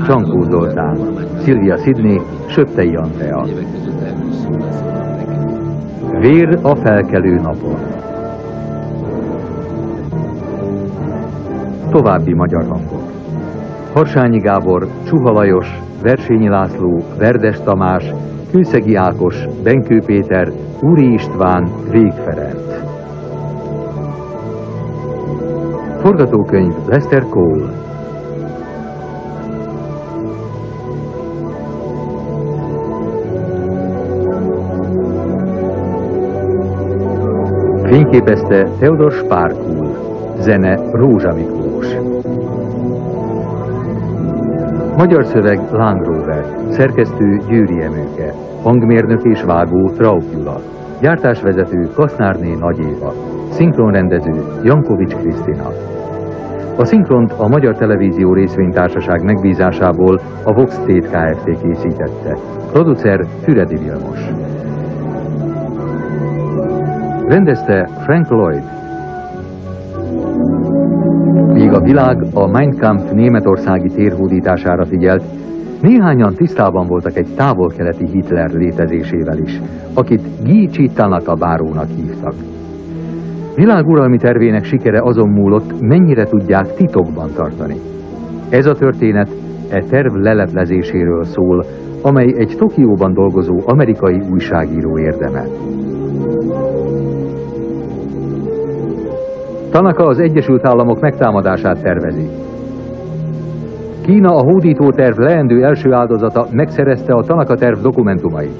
Csankó Zoltán, Szilvia Sidney, Söptei Andrea. Vér a felkelő napon. További magyar hangok. Harsányi Gábor, Csuha Lajos, Versényi László, Verdes Tamás, Kőszegi Ákos, Benkő Péter, Úri István, Vég Ferenc. Forgatókönyv Lester Cole. Fényképezte Theodor Spárkul. Zene Rózsa Miklós. Magyar szöveg Láng Róbert. Szerkesztő Győri Emőke. Hangmérnök és vágó Traub Gyula. Gyártásvezető Kasznárné Nagy Éva. Szinkronrendező Jankovics Krisztina. A szinkront a Magyar Televízió Részvénytársaság megbízásából a Vox State Kft. Készítette. Producer Füredi Vilmos. Rendezte Frank Lloyd. Míg a világ a Mein Kampf németországi térhódítására figyelt, néhányan tisztában voltak egy távol-keleti Hitler létezésével is, akit Gyi Tanaka bárónak hívtak. Világuralmi tervének sikere azon múlott, mennyire tudják titokban tartani. Ez a történet e terv leleplezéséről szól, amely egy Tokióban dolgozó amerikai újságíró érdeme. Tanaka az Egyesült Államok megtámadását tervezi. Kína a hódító terv leendő első áldozata megszerezte a Tanaka terv dokumentumait.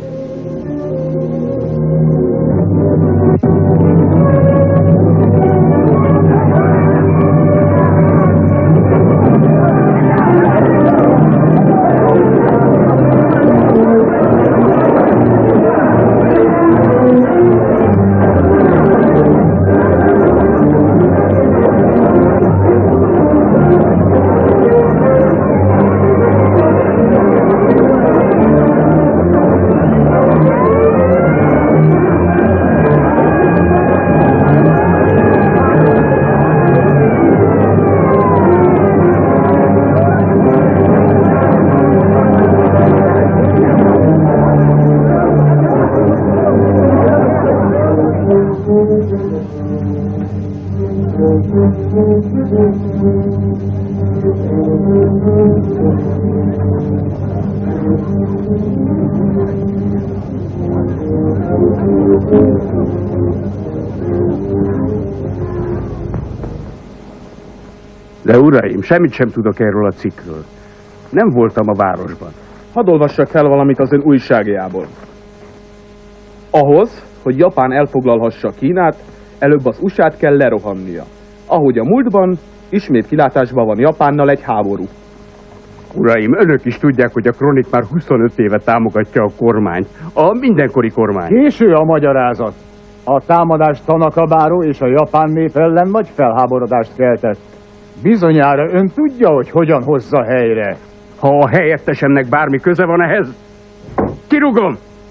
De uraim, semmit sem tudok erről a cikkről. Nem voltam a városban. Hadd olvassak fel valamit az ön újságjából. Ahhoz, hogy Japán elfoglalhassa Kínát, előbb az USA-t kell lerohannia. Ahogy a múltban, ismét kilátásban van Japánnal egy háború. Uraim, önök is tudják, hogy a Kronik már 25 éve támogatja a kormányt. A mindenkori kormány. Késő a magyarázat. A támadás Tanaka báró és a japán nép ellen nagy felháborodást keltett. Bizonyára ön tudja, hogy hogyan hozza helyre. Ha a helyettesemnek bármi köze van ehhez, kirúgom!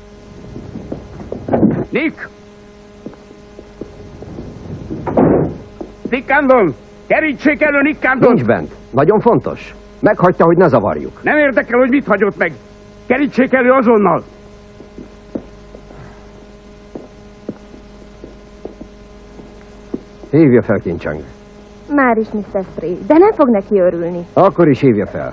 Nick! Nick Candon! Kerítsék elő Nick Candon! Nincs bent. Nagyon fontos. Meghagyta, hogy ne zavarjuk. Nem érdekel, hogy mit hagyott meg. Kerítsék elő azonnal! Hívja fel, Kincsang. Már is, Mr. Frey, de nem fog neki örülni. Akkor is hívja fel.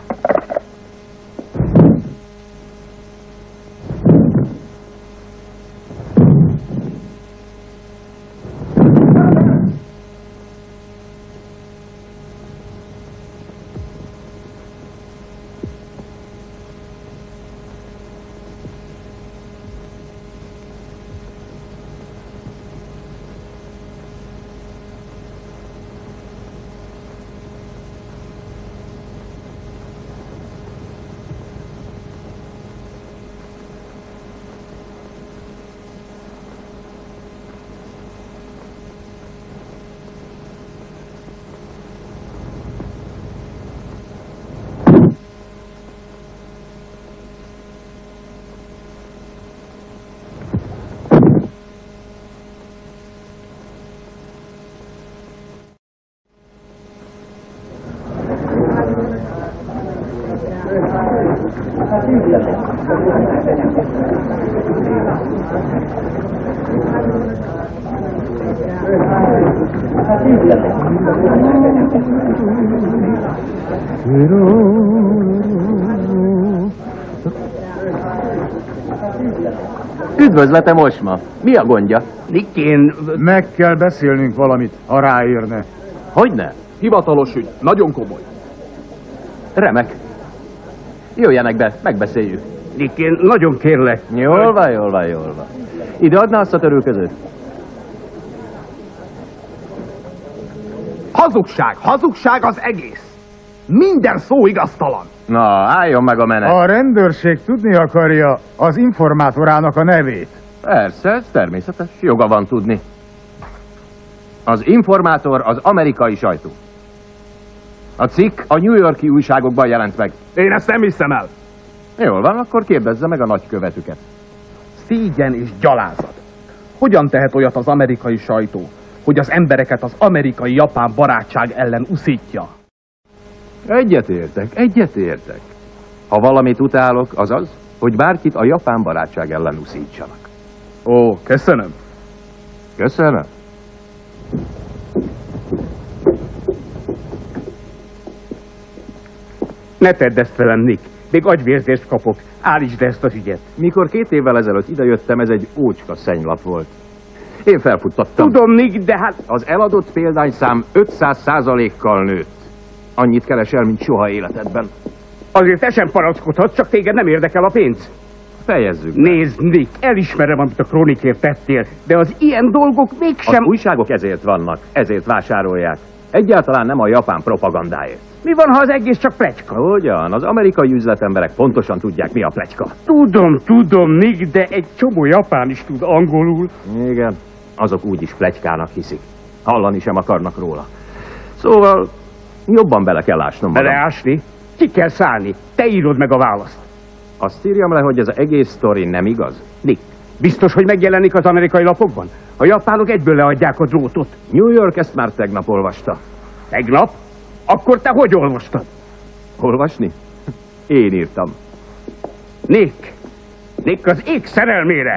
Üdvözletem, Osma. Mi a gondja? Nick, én... Meg kell beszélnünk valamit, ha ráérne. Hogyne? Hivatalos ügy, nagyon komoly. Remek. Jöjjenek be, megbeszéljük. Nick, én nagyon kérlek. Jól van, jól van, jól van. Ide adná azt a törülközőt? Hazugság, hazugság az egész. Minden szó igaztalan. Na, álljon meg a menet. A rendőrség tudni akarja az informátorának a nevét. Persze, ez természetes. Joga van tudni. Az informátor az amerikai sajtó. A cikk a New York-i újságokban jelent meg. Én ezt nem hiszem el. Jól van, akkor kérdezze meg a nagykövetüket. Szégyen és gyalázat. Hogyan tehet olyat az amerikai sajtó, hogy az embereket az amerikai-japán barátság ellen uszítja? Egyetértek. Ha valamit utálok, az az, hogy bárkit a japán barátság ellen uszítsanak. Ó, köszönöm. Köszönöm. Ne tedd ezt velem, Nick. Még agyvérzést kapok. Állítsd be ezt az ügyet. Mikor 2 évvel ezelőtt idejöttem, ez egy ócska szennylap volt. Én felfuttattam. Tudom, Nick, de hát... Az eladott példányszám 500%-kal nőtt. Annyit keresel, mint soha életedben. Azért te sem panaszkodhatsz, csak téged nem érdekel a pénz. Fejezzük. Nézd, Nick, elismerem, amit a Chronicért tettél, de az ilyen dolgok Az mégsem... újságok ezért vannak, ezért vásárolják. Egyáltalán nem a japán propagandáért. Mi van, ha az egész csak pletyka? Hogyan? Az amerikai üzletemberek pontosan tudják, mi a pletyka. Tudom, Nick, de egy csomó japán is tud angolul. Igen, azok úgyis pletykának hiszik. Hallani sem akarnak róla. Szóval jobban bele kell ásnom magam. Beleásni? Ki kell szállni. Te írod meg a választ. Azt írjam le, hogy ez az egész sztori nem igaz? Nick, biztos, hogy megjelenik az amerikai lapokban? A japánok egyből leadják a drótot. New York ezt már tegnap olvasta. Tegnap? Akkor te hogy olvastad? Olvasni? Én írtam. Nick az ég szerelmére!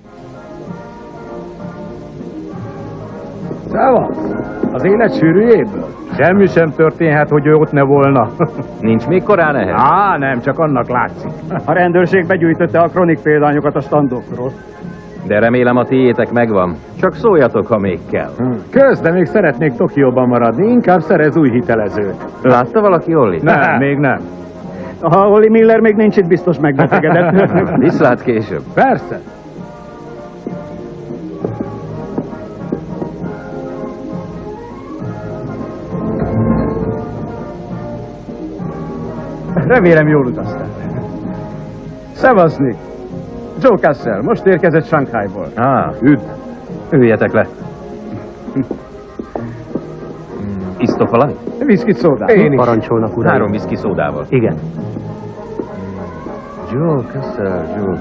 Szevasz! Az élet sűrűjéből? Semmi sem történhet, hogy ő ott ne volna. Nincs még korán ehhez? Nem, csak annak látszik. A rendőrség begyűjtötte a Chronik példányokat a standokról. De remélem a tiétek megvan. Csak szóljatok, ha még kell. Kösz, de még szeretnék Tokióban maradni, inkább szerez új hitelezőt. Látta valaki Ollit? Nem, még nem. Ha Olli Miller még nincs itt, biztos megbetegedett. Viszlát később. Persze. Remélem jól utaztál. Szevasz, Nick. Joe Cassell, most érkezett Shanghaiból. Üdv. Üljetek le. Isztok valamit? Whisky szódát. Én is. Parancsolnak, uraim. 3 whisky szódával. Igen. Joe Cassell.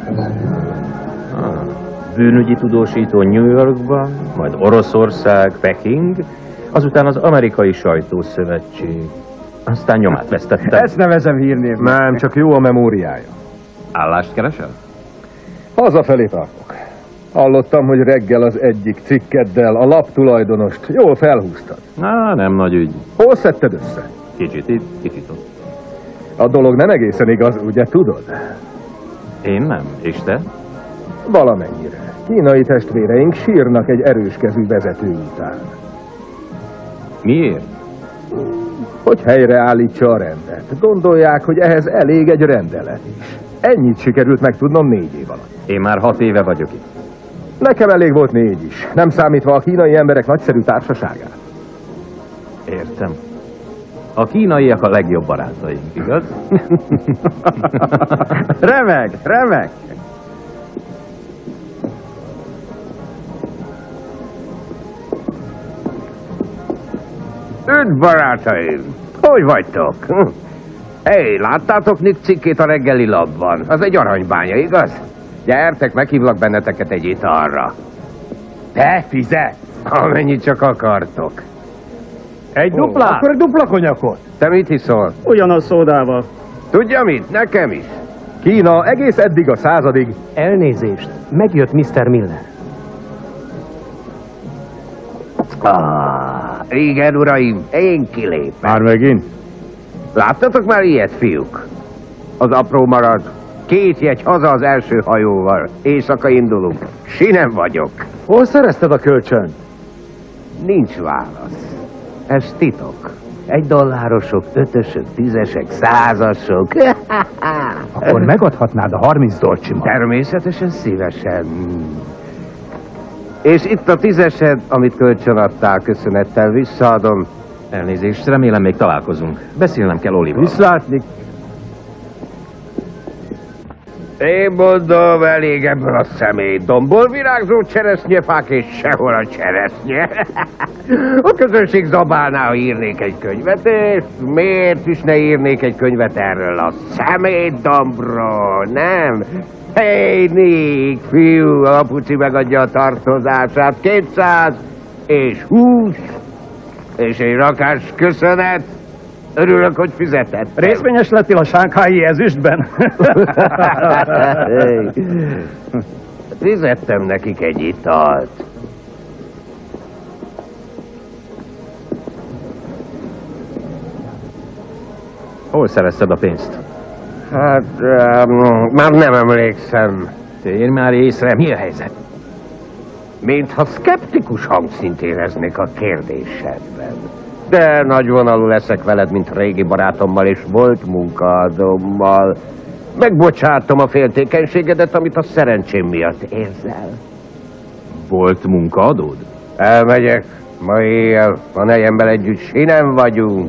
Bűnügyi tudósító New Yorkban, majd Oroszország, Peking, azután az amerikai sajtószövetség. Aztán nyomát vesztettem. Ezt nevezem hírnévnek. Nem, csak jó a memóriája. Állást keresel? Hazafelé tartok. Hallottam, hogy reggel az egyik cikkeddel a lap tulajdonost jól felhúztad. Nem nagy ügy. Hol szedted össze? Kicsit itt, kicsit ott. A dolog nem egészen igaz, ugye tudod? Én nem. És te? Valamennyire. Kínai testvéreink sírnak egy erőskezű vezető után. Miért? Hogy helyreállítsa a rendet. Gondolják, hogy ehhez elég egy rendelet is. Ennyit sikerült megtudnom 4 év alatt. Én már 6 éve vagyok itt. Nekem elég volt 4 is, nem számítva a kínai emberek nagyszerű társaságát. Értem. A kínaiak a legjobb barátaink, igaz? Remek. Üdv, barátaim! Hogy vagytok? Hey, láttátok Nick cikkét a reggeli labban? Az egy aranybánya, igaz? Gyertek, meghívlak benneteket egy italra. Te fizetsz, amennyit csak akartok. Egy duplát? Akkor dupla konyakot. Te mit hiszol? Ugyanaz szódával. Tudja mit? Nekem is. Kína egész eddig a századig. Elnézést, megjött Mr. Miller. Igen, uraim, én kilépek. Már megint? Láttatok már ilyet, fiúk? Az apró marad. 2 jegy haza az első hajóval. Éjszaka indulunk. Sinem vagyok. Hol szerezted a kölcsön? Nincs válasz. Ez titok. $1, 5-ösök, 10-esek, 100-asok. Akkor megadhatnád a 30 dolcsimat. Természetesen szívesen. És itt a 10-esed, amit kölcsön adtál, köszönettel visszaadom. Elnézést, remélem még találkozunk. Beszélnem kell Olival. Viszlátni. Én mondom, elég ebből a szemétdomból virágzó cseresznyefák és sehol a cseresznye. A közönség zabálná, ha írnék egy könyvet, és miért is ne írnék egy könyvet erről a szemétdombról, nem? Hey, Nick, fiú, a apuci megadja a tartozását, 200 és 20, és egy rakás köszönet. Örülök, hogy fizetett. Részvényes lettél a sánghái ezüstben? Fizettem nekik egy italt. Hol szerezted a pénzt? Hát, már nem emlékszem. Térj már észre, mi a helyzet? Mintha szkeptikus hangszint éreznék a kérdésedben. De nagyvonalú leszek veled, mint régi barátommal és volt munkaadómmal. Megbocsátom a féltékenységedet, amit a szerencsém miatt érzel. Volt munkaadód? Elmegyek. Ma éjjel a nejemmel együtt sinem vagyunk.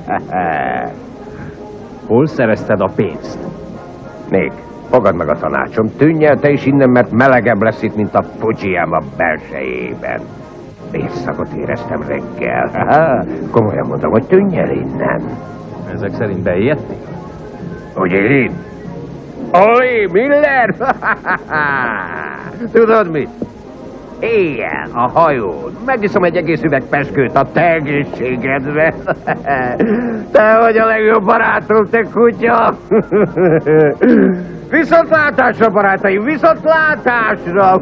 Hol szerezted a pénzt? Nick, fogad meg a tanácsom. Tűnj el te is innen, mert melegebb lesz itt, mint a Fujiyama belsejében. Vérszagot éreztem reggel. Komolyan mondom, hogy tűnj el innen. Ezek szerint beijedték? Ugye én? Oli Miller? Tudod mit? Éjjel a hajón megiszom egy egész üveg peskőt a te egészségedre. Te vagy a legjobb barátom, te kutya. Viszontlátásra, barátaim, viszontlátásra!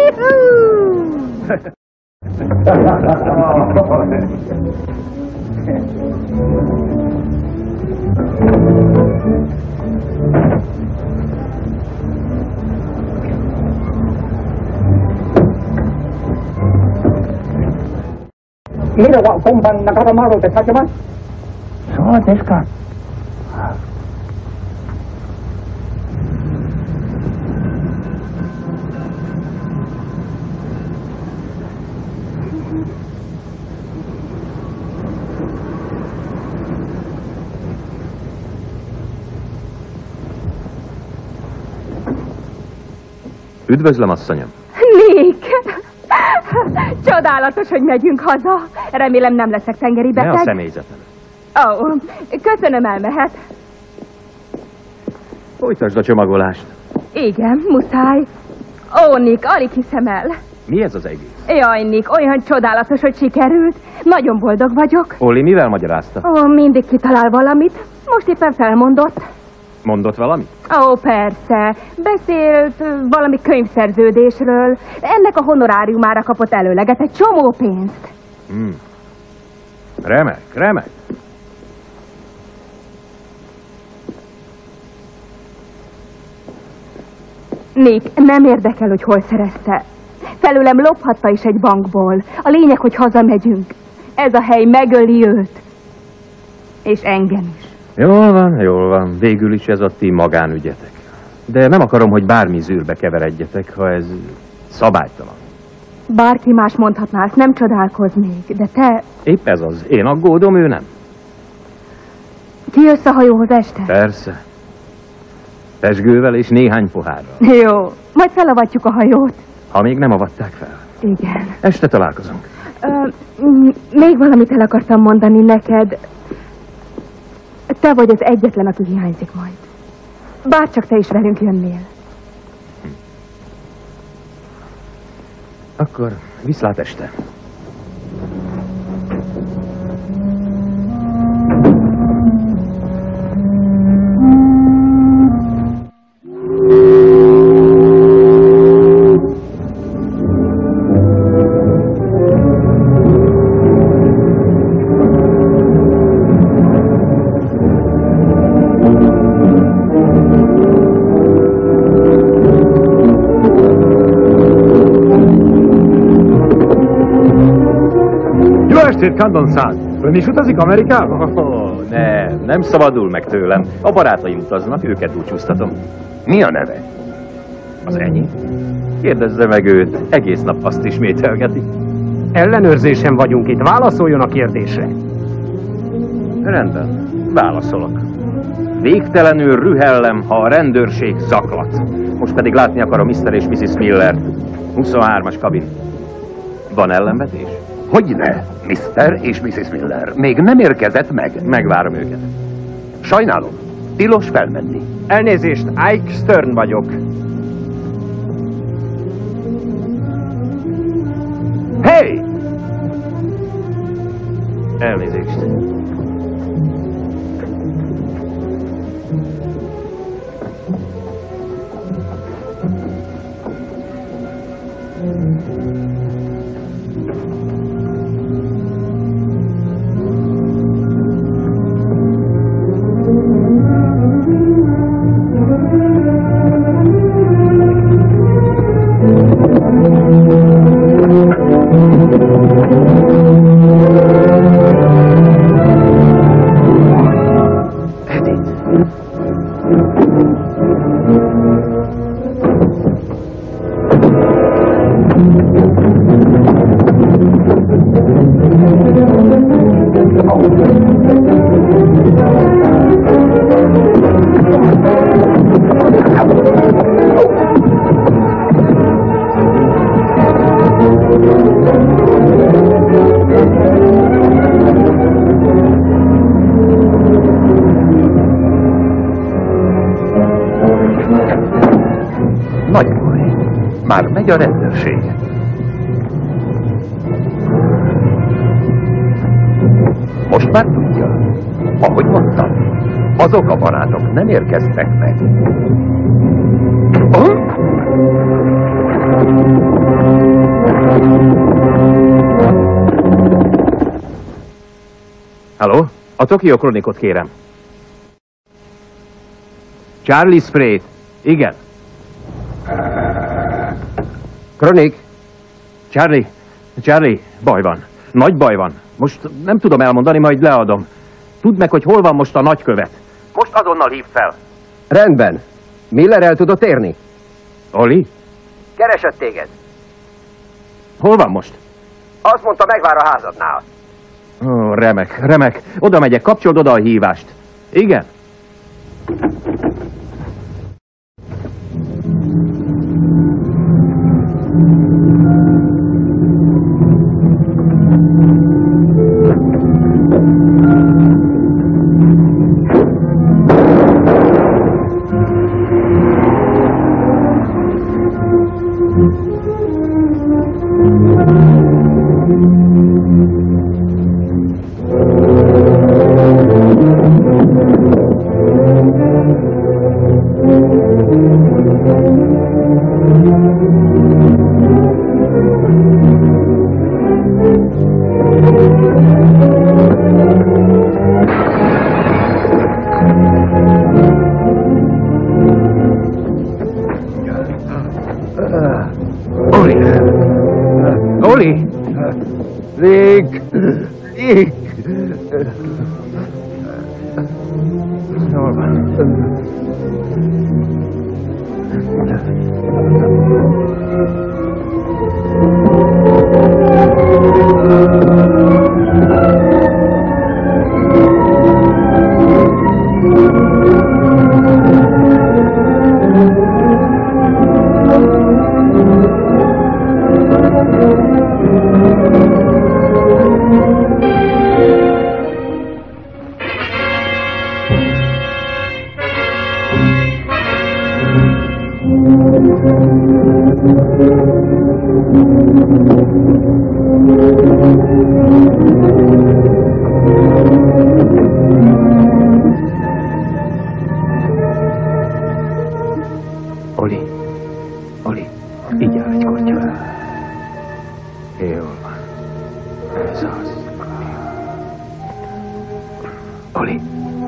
Mira wa komban nakatamaru te sakimasu.そうですか。 Üdvözlöm, asszonyom! Nick! Csodálatos, hogy megyünk haza. Remélem nem leszek tengeri beteg. Ne a személyzetem. Ó, köszönöm, elmehet. Folytasd a csomagolást. Igen, muszáj. Ó, Nick, alig hiszem el. Mi ez az egész? Jaj, Nick, olyan csodálatos, hogy sikerült. Nagyon boldog vagyok. Olli mivel magyarázta? Ó, mindig kitalál valamit. Most éppen felmondott. Mondott valamit? Ó, persze. Beszélt valami könyvszerződésről. Ennek a honoráriumára kapott előleget, egy csomó pénzt. Remek, remek. Nick, nem érdekel, hogy hol szerezte. Felőlem lophatta is egy bankból. A lényeg, hogy hazamegyünk. Ez a hely megöli őt. És engem is. Jól van. Végül is ez a ti magánügyetek. De nem akarom, hogy bármi zűrbe keveredjetek, ha ez szabálytalan. Bárki más mondhatná, ezt nem csodálkoznék, de te... Épp ez az. Én aggódom, ő nem. Kijössz a hajóhoz este? Persze. Pezsgővel és néhány pohárral. Jó, majd felavatjuk a hajót. Ha még nem avatták fel. Igen. Este találkozunk. Még valamit el akartam mondani neked. Te vagy az egyetlen, aki hiányzik majd. Bárcsak te is velünk jönnél. Akkor viszlát este. Testvért Condonszán, ön is utazik Amerikába? Nem szabadul meg tőlem. A barátaim utaznak, őket búcsúztatom. Mi a neve? Az enyém? Kérdezze meg őt, egész nap azt ismételgeti. Ellenőrzésen vagyunk itt, válaszoljon a kérdésre. Rendben, válaszolok. Végtelenül rühellem, ha a rendőrség zaklat. Most pedig látni akarom Mr. és Mrs. Millert. 23-as kabin. Van ellenvetés? Hogyne, Mr. és Mrs. Miller. Még nem érkezett meg. Megvárom őket. Sajnálom, tilos felmenni. Elnézést, Ike Stern vagyok. Hey! Elnézést. Nagy baj. Már megy a rendőrség. Most már tudja. Ahogy mondtam, azok a barátok nem érkeztek meg. Halló? A Tokyo Chronicot kérem. Charlie Spray. Igen. Kronik, Charlie, baj van. Nagy baj van. Most nem tudom elmondani, majd leadom. Tudd meg, hogy hol van most a nagykövet. Most azonnal hív fel. rendben. Miller el tudott érni? Oli? Keresett téged. Hol van most? Azt mondta, megvár a házadnál. Ó, remek. Oda megyek, kapcsold oda a hívást. Igen? Oli! Rick! Jól van. Oli, igyál egy kortyot. Jól van. Ez az. Oli,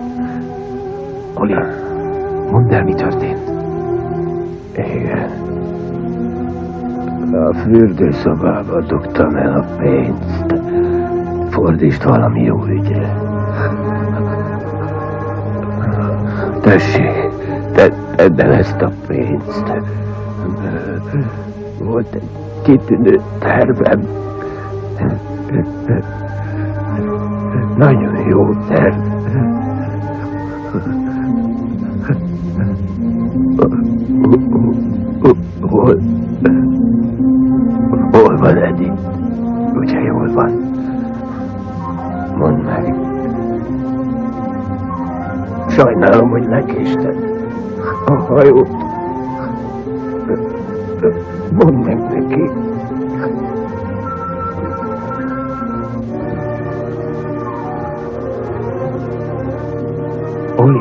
mondd el, mi történt. Igen. A fürdőszobába dugtam el a pénzt. fordítsd valami jó ügyre. Tessék, tedd el ezt a pénzt. Volt egy kitűnő tervem. Nagyon jó terv. Hol van Edi? Ugye jól van? Mondd meg. Sajnálom, hogy lekésted a hajót. Mondd meg neki. Oli.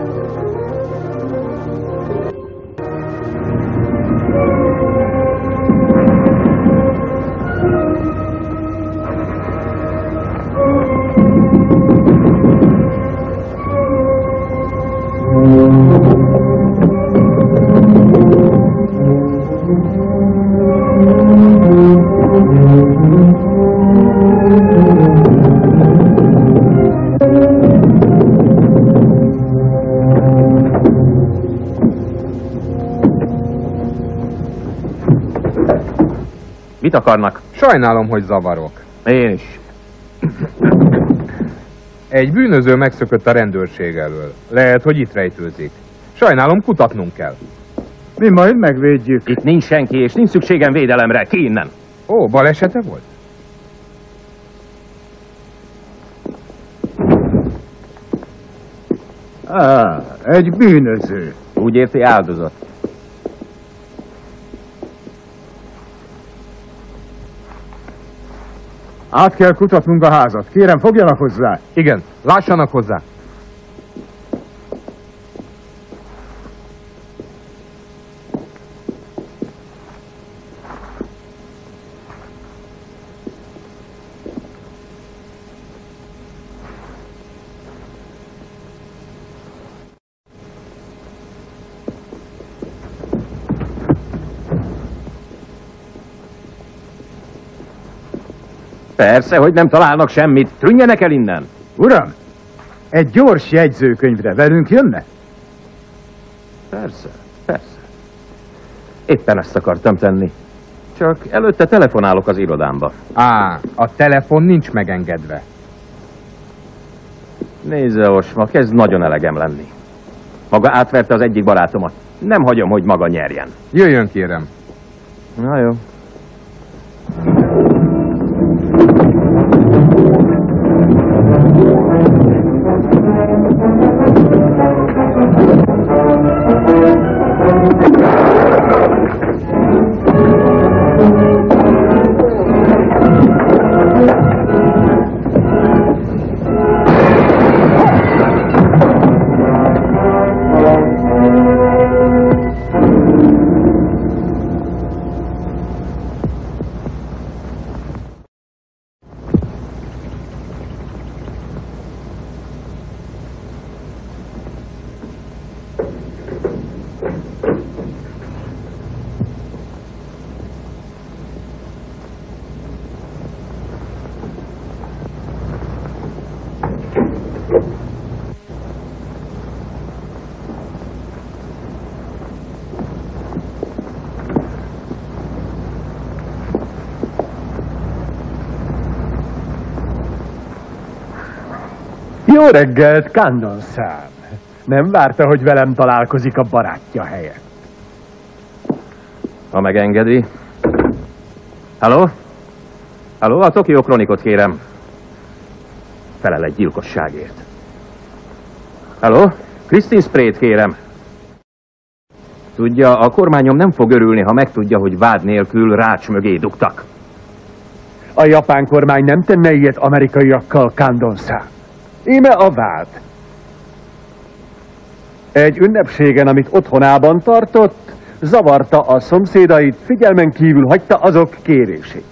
Mit akarnak? Sajnálom, hogy zavarok. Én is. Egy bűnöző megszökött a rendőrség elől. Lehet, hogy itt rejtőzik. Sajnálom, kutatnunk kell. Mi majd megvédjük. Itt nincs senki, és nincs szükségem védelemre. Ki innen? Ó, balesete volt? Egy bűnöző. Úgy érti, áldozat. Át kell kutatnunk a házat. Kérem, fogjanak hozzá. Igen, lássanak hozzá. Persze, hogy nem találnak semmit. Tűnjenek el innen. Uram, egy gyors jegyzőkönyvre velünk jönne? Persze, persze. Éppen ezt akartam tenni. Csak előtte telefonálok az irodámba. A telefon nincs megengedve. Nézze, Osma, kezd nagyon elegem lenni. Maga átverte az egyik barátomat. Nem hagyom, hogy maga nyerjen. Jöjjön, kérem. Na jó. Jó reggelt, Kandon szám. Nem várta, hogy velem találkozik a barátja helyett. Ha megengedi. Halló? Halló, a Tokyo Chronicot kérem. Felel egy gyilkosságért. Halló? Christine Sprayt kérem. Tudja, a kormányom nem fog örülni, ha megtudja, hogy vád nélkül rács mögé dugtak. A japán kormány nem tenne ilyet amerikaiakkal, Kandon szám. Íme a vád. Egy ünnepségen, amit otthonában tartott, zavarta a szomszédait, figyelmen kívül hagyta azok kérését.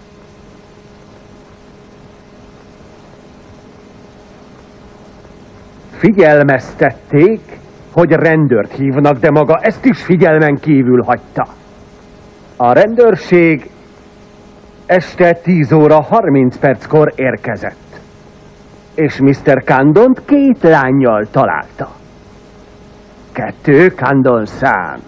Figyelmeztették, hogy rendőrt hívnak, de maga ezt is figyelmen kívül hagyta. A rendőrség este 10 óra 30 perckor érkezett. És Mr. Candont 2 lánnyal találta. 2 Candon szám.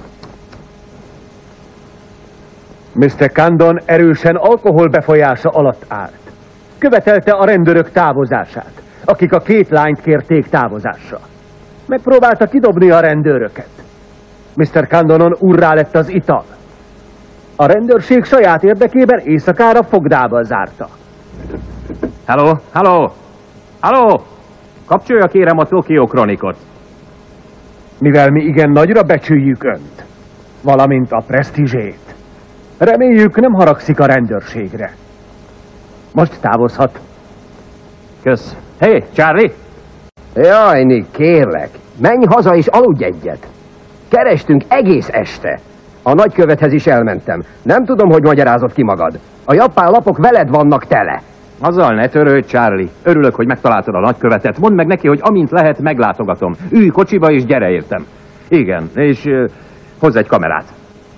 Mr. Candon erősen alkohol befolyása alatt állt. Követelte a rendőrök távozását, akik a 2 lányt kérték távozásra. Megpróbálta kidobni a rendőröket. Mr. Candonon urrá lett az ital. A rendőrség saját érdekében éjszakára fogdába zárta. Halló, halló, halló! Kapcsolja kérem a Tokyo Chronicot. Mivel mi igen nagyra becsüljük önt, valamint a presztízsét, reméljük nem haragszik a rendőrségre. Most távozhat. Kösz. Hé, Charlie! Jaj, Nick, kérlek, menj haza és aludj egyet. Kerestünk egész este. A nagykövethez is elmentem. Nem tudom, hogy magyarázott ki magad. A japán lapok veled vannak tele. Azzal ne törődj, Charlie. Örülök, hogy megtaláltad a nagykövetet. Mondd meg neki, hogy amint lehet, meglátogatom. Ülj kocsiba és gyere értem. Igen, és hozz egy kamerát.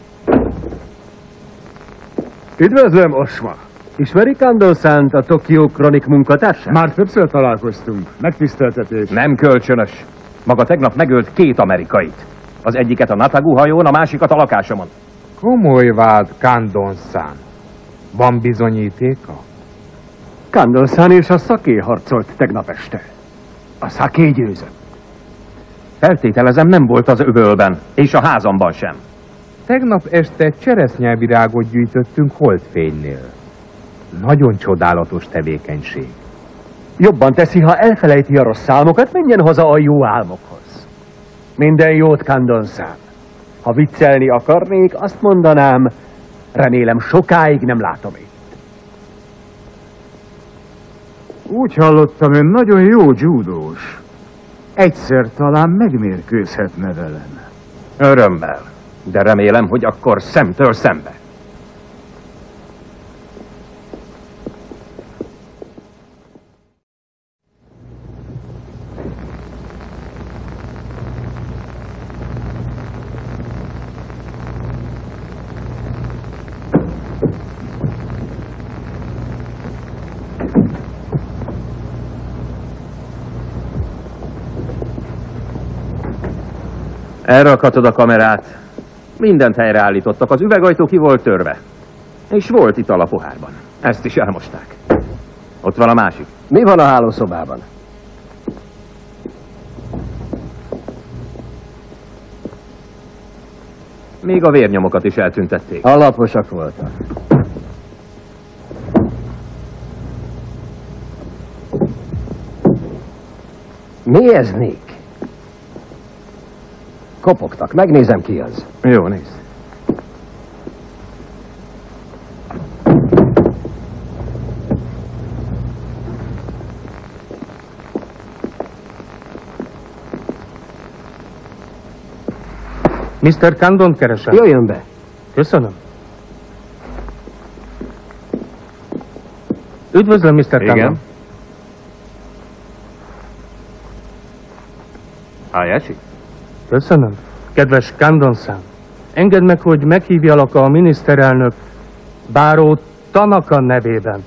Üdvözlöm, Osma! Ismeri Candon-szánt, a Tokyo Chronic munkatársát? Már többször találkoztunk. Megtiszteltetés. Nem kölcsönös. Maga tegnap megölt 2 amerikait. Az egyiket a Natagu hajón, a másikat a lakásomon. Komoly vád, Candon-san. Van bizonyítéka? Candon-san és a Szaké harcolt tegnap este. A Szaké győzött. Feltételezem, nem volt az öbölben, és a házamban sem. Tegnap este cseresznyevirágot gyűjtöttünk holdfénynél. Nagyon csodálatos tevékenység. Jobban teszi, ha elfelejti a rossz álmokat, menjen haza a jó álmokhoz. Minden jót, Candon-san. Ha viccelni akarnék, azt mondanám, remélem sokáig nem látom itt. Úgy hallottam, ön nagyon jó judós. Egyszer talán megmérkőzhetne velem. Örömmel, de remélem, hogy akkor szemtől szembe. Elrakhatod a kamerát. Mindent helyreállítottak, az üvegajtó ki volt törve. És volt ital a pohárban. Ezt is elmosták. Ott van a másik. Mi van a hálószobában? Még a vérnyomokat is eltüntették. Alaposak voltak. Mi ez, Nick? Kopogtak, megnézem, ki az. Jó, nézd. Mr. Candon keresem. Jöjjön be. Köszönöm. Üdvözlöm, Mr. Candon. Igen. Hayashi? Köszönöm. Kedves Candon-san, engedd meg, hogy meghívjalak a miniszterelnök báró Tanaka nevében.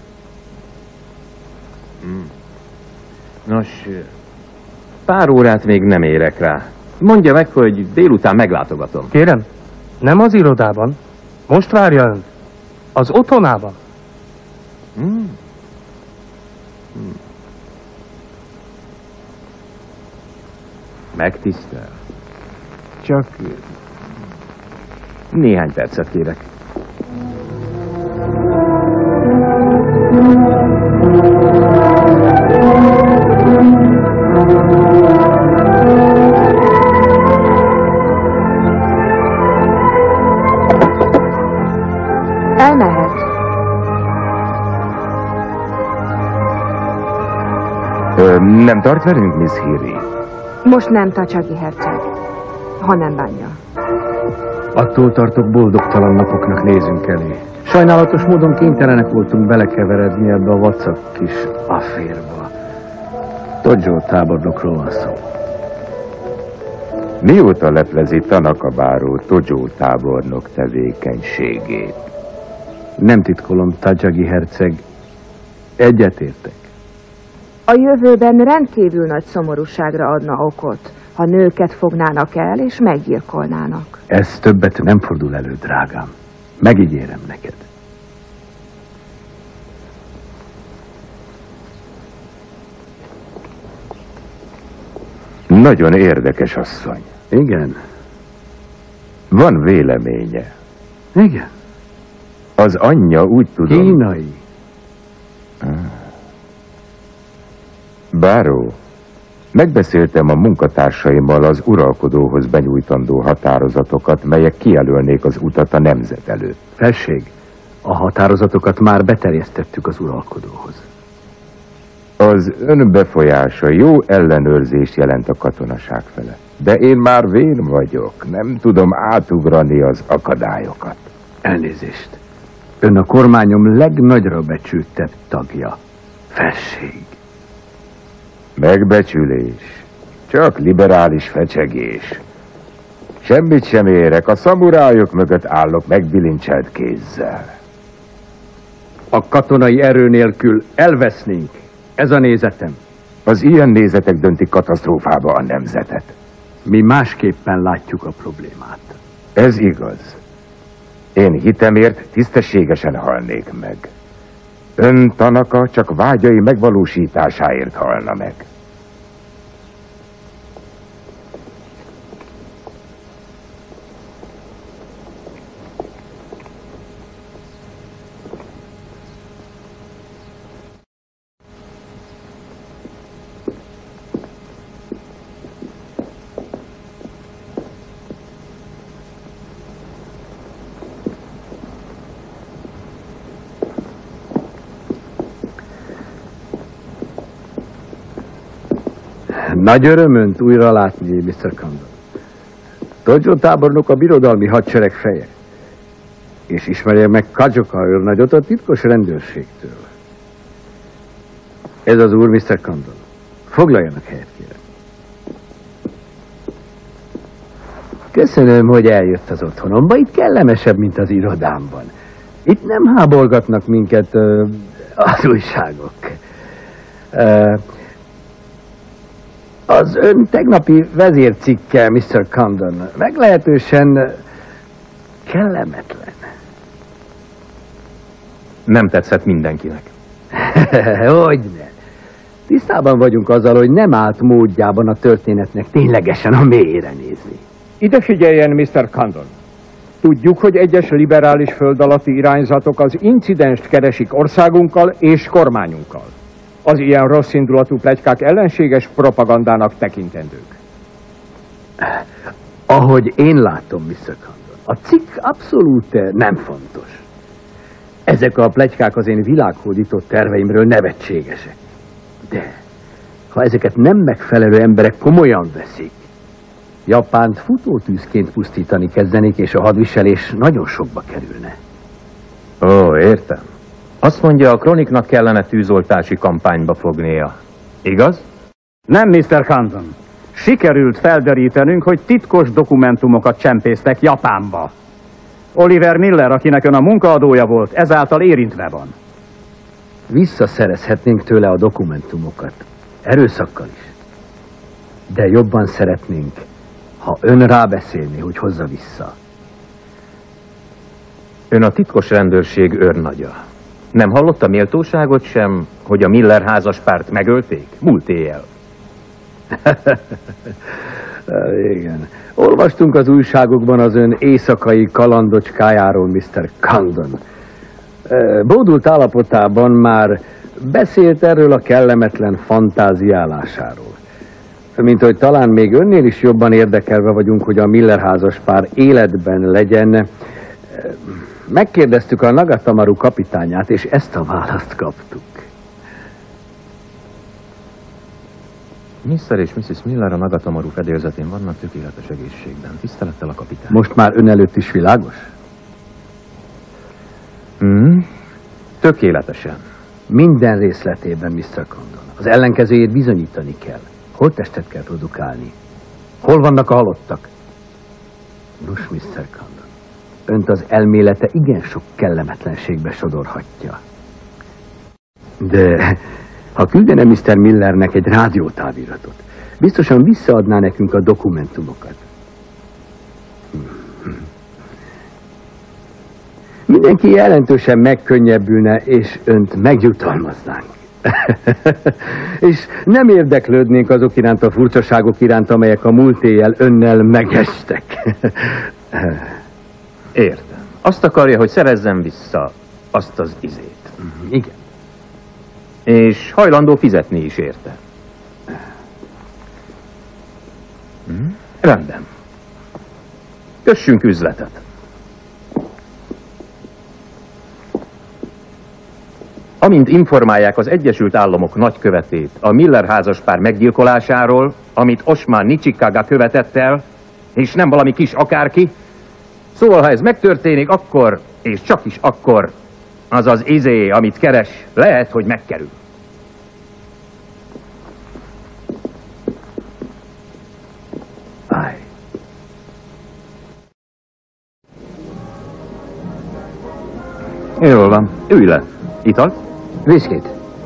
Nos, pár órát még nem érek rá. Mondja meg, hogy délután meglátogatom. Kérem, nem az irodában. Most várja önt. Az otthonában. Megtisztel. Csak Néhány percet kérek. Elmehet. Nem tart velünk, Miss Hiri? Most nem, Tacsagi herceg, ha nem bánja. Attól tartok, boldogtalan napoknak nézünk elé. Sajnálatos módon kénytelenek voltunk belekeveredni ebbe a vacak kis afférba. Tojo tábornokról van szó. Mióta leplezi Tanaka báró Tojo tábornok tevékenységét? Nem titkolom, Tajagi herceg. Egyetértek. A jövőben rendkívül nagy szomorúságra adna okot, ha nőket fognának el és meggyilkolnának. Ez többet nem fordul elő, drágám. Megígérem neked. Nagyon érdekes asszony. Igen. Van véleménye. Igen. Az anyja úgy tudom... Kínai. Báró, megbeszéltem a munkatársaimmal az uralkodóhoz benyújtandó határozatokat, melyek kijelölnék az utat a nemzet előtt. Felség, a határozatokat már beterjesztettük az uralkodóhoz. Az önbefolyása jó ellenőrzést jelent a katonaság fele. De én már vén vagyok, nem tudom átugrani az akadályokat. Elnézést. Ön a kormányom legnagyra becsültebb tagja. Felség. Megbecsülés. Csak liberális fecsegés. Semmit sem érek, a szamurájok mögött állok megbilincselt kézzel. A katonai erő nélkül elvesznénk. Ez a nézetem. Az ilyen nézetek döntik katasztrófába a nemzetet. Mi másképpen látjuk a problémát. Ez igaz. Én hitemért tisztességesen halnék meg. Ön, Tanaka, csak vágyai megvalósításáért halna meg. Nagy öröm önt újra látni, Mr. Condon. Tojo tábornok a birodalmi hadsereg feje. És ismerje meg Kajoka őrnagyot a titkos rendőrségtől. Ez az úr, Mr. Condon. Foglaljanak helyet, kérem. Köszönöm, hogy eljött az otthonomba. Itt kellemesebb, mint az irodámban. Itt nem háborgatnak minket az újságok. Az ön tegnapi vezércikke, Mr. Condon, meglehetősen kellemetlen. Nem tetszett mindenkinek. Hogyne. Tisztában vagyunk azzal, hogy nem állt módjában a történetnek ténylegesen a mélyre nézni. Ide figyeljen, Mr. Condon. Tudjuk, hogy egyes liberális föld alatti irányzatok az incidenst keresik országunkkal és kormányunkkal. Az ilyen rosszindulatú pletykák ellenséges propagandának tekintendők. Ahogy én látom, Mr. Condon, a cikk abszolút nem fontos. Ezek a pletykák az én világhódított terveimről nevetségesek. De ha ezeket nem megfelelő emberek komolyan veszik, Japánt futótűzként pusztítani kezdenék, és a hadviselés nagyon sokba kerülne. Ó, értem. Azt mondja, a Kroniknak kellene tűzoltási kampányba fognia. Igaz? Nem, Mr. Condon. Sikerült felderítenünk, hogy titkos dokumentumokat csempésztek Japánba. Oliver Miller, akinek ön a munkaadója volt, ezáltal érintve van. Visszaszerezhetnénk tőle a dokumentumokat. Erőszakkal is. De jobban szeretnénk, ha ön rábeszélné, hogy hozza vissza. Ön a titkos rendőrség őrnagya. Nem hallott a méltóságot sem, hogy a Miller házaspárt megölték? Múlt éjjel. Igen. Olvastunk az újságokban az ön éjszakai kalandocskájáról, Mr. Condon. Bódult állapotában már beszélt erről a kellemetlen fantáziálásáról. Mint hogy talán még önnél is jobban érdekelve vagyunk, hogy a Miller házaspár életben legyen. Megkérdeztük a Nagatamaru kapitányát, és ezt a választ kaptuk. Mr. és Mrs. Miller a Nagatamaru fedélzetén vannak tökéletes egészségben. Tisztelettel a kapitány. Most már ön előtt is világos? Tökéletesen. Minden részletében, Mr. Condon. Az ellenkezőjét bizonyítani kell. Holttestet kell produkálni. Hol vannak a halottak? Nos, Mr. Condon, önt az elmélete igen sok kellemetlenségbe sodorhatja. De ha küldene Mr. Millernek egy rádiótáviratot, biztosan visszaadná nekünk a dokumentumokat. Mindenki jelentősen megkönnyebbülne, és önt megjutalmaznánk. És nem érdeklődnénk azok iránt a furcsaságok iránt, amelyek a múlt éjjel önnel megestek. Értem. Azt akarja, hogy szerezzem vissza azt az izét. Igen. És hajlandó fizetni is érte. Rendben. Kössünk üzletet. Amint informálják az Egyesült Államok nagykövetét a Miller házaspár meggyilkolásáról, amit Osman Nichikaga követett el, és nem valami kis akárki, szóval ha ez megtörténik, akkor, és csak is akkor, az az izé, amit keres, lehet, hogy megkerül. Állj. Jól van. Ülj le. Italt? Viszkit.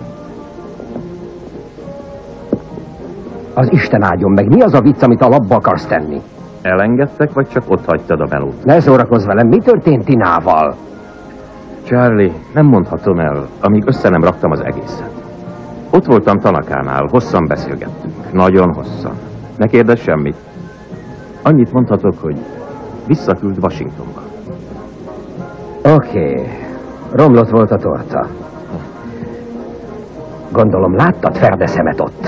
Az Isten áldjon meg, mi az a vicc, amit a labba akarsz tenni? Elengedtek, vagy csak ott hagytad a melót? Ne szórakozz velem, mi történt Tinával? Charlie, nem mondhatom el, amíg össze nem raktam az egészet. Ott voltam Tanakánál, hosszan beszélgettünk. Nagyon hosszan. Ne kérdezz semmit. Annyit mondhatok, hogy visszaküld Washingtonba. Oké. Romlott volt a torta. Gondolom láttad Ferdeszemet ott?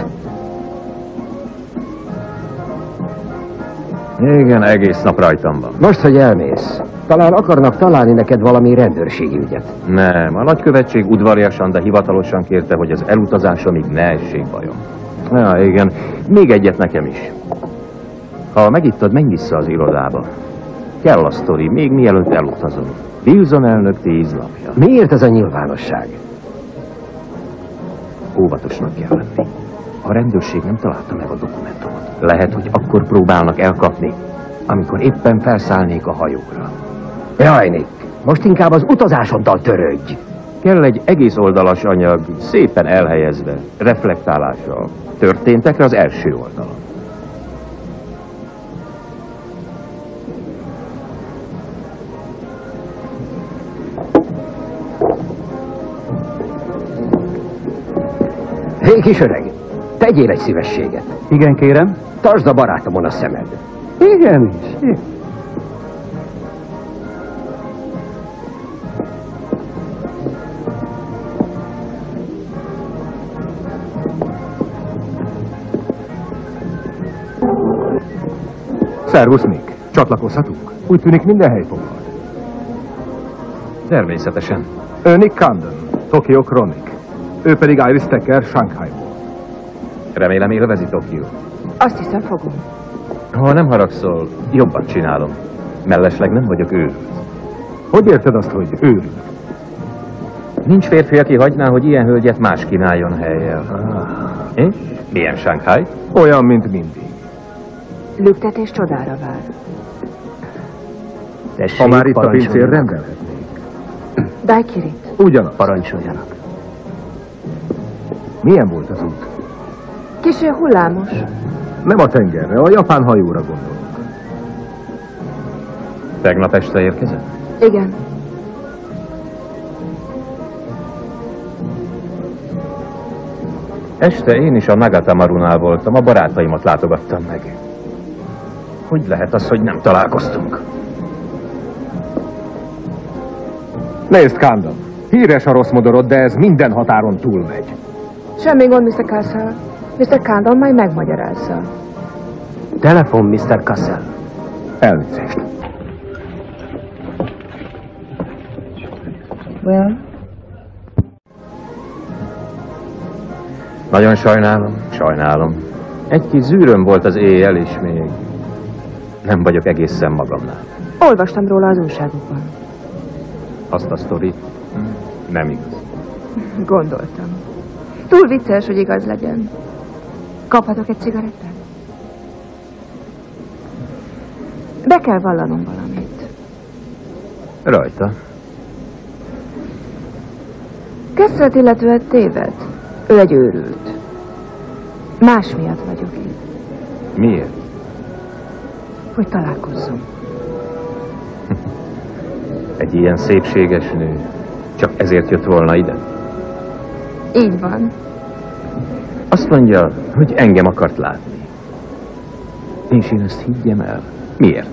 Igen, egész nap rajtam van. Most, hogy elmész, talán akarnak találni neked valami rendőrségi ügyet. Nem, a nagykövetség udvariasan, de hivatalosan kérte, hogy az elutazásomig ne essék bajom. Ja, igen, még egyet nekem is. Ha megittad, menj vissza az irodába. Kell a sztori, még mielőtt elutazom. Wilson elnök 10 lapja. Miért ez a nyilvánosság? Óvatosnak kell lenni. A rendőrség nem találta meg a dokumentumot. Lehet, hogy akkor próbálnak elkapni, amikor éppen felszállnék a hajóra. Jaj, Nick, most inkább az utazásoddal törődj. Kell egy egész oldalas anyag, szépen elhelyezve, reflektálással. Történtekre az első oldalon. Hé, kis öreg, tegyél egy szívességet. Igen, kérem. Tartsd a barátomon a szemed. Igen. Szervusz, Nick. Csatlakozhatunk? Úgy tűnik minden helyfoglalt. Természetesen. Nick Condon, Tokyo Chronic. Ő pedig Iris Tecker, Shanghai-ból. Remélem élvezi Tokió. Azt hiszem, fogom. Ha nem haragszol, jobban csinálom. Mellesleg nem vagyok őrült. Hogy érted azt, hogy őrült? Nincs férfi, aki hagyná, hogy ilyen hölgyet más kínáljon helyjel. És? Milyen Shanghai? Olyan, mint mindig. Lüktetés csodára vár. Tessék, Ha már itt a parancsoljanak. pincér, rendelhetnénk. Daikirit. Ugyanaz. Parancsoljanak. Milyen volt az út? Késő hullámos. Nem a tengerre, a japán hajóra gondolok. Tegnap este érkezett? Igen. Este én is a Nagatamaru-nál voltam, a barátaimat látogattam meg. Hogy lehet az, hogy nem találkoztunk? Nézd, Condon, híres a rossz modorod, de ez minden határon túlmegy. Semmi gond, Mr. Castle. Mr. Condon majd megmagyarázza. Telefon, Mr. Cassell. Elnézést. Well? Nagyon sajnálom. Egy kis zűröm volt az éjjel, és még nem vagyok egészen magamnál. Olvastam róla az újságokban. Azt a sztorit nem igaz. Gondoltam. Túl vicces, hogy igaz legyen. Kaphatok egy cigarettát? Be kell vallanom valamit. Rajta. Cassel-t illetően téved. Ő egy őrült. Más miatt vagyok itt. Miért? Hogy találkozzunk. Egy ilyen szépséges nő csak ezért jött volna ide? Így van. Azt mondja, hogy engem akart látni. És én ezt higgyem el. Miért?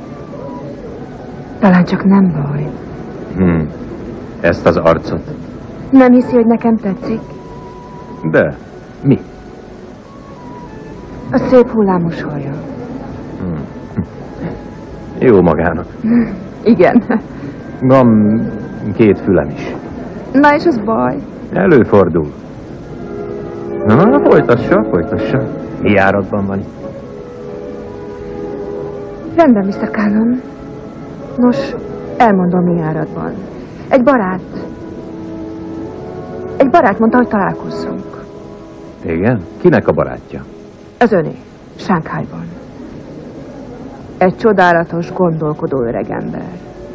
Talán csak nem baj. Ezt az arcot. Nem hiszi, hogy nekem tetszik? De mi? A szép hullámos haja. Jó magának. Igen. Van 2 fülem is. Na és az baj? Előfordul. Na, folytassa. Mi járatban van itt? Rendben, Mr. Cannon. Nos, elmondom, mi járatban. Egy barát mondta, hogy találkozzunk. Igen? Kinek a barátja? Az öné, Shanghaiban. Egy csodálatos, gondolkodó öregember.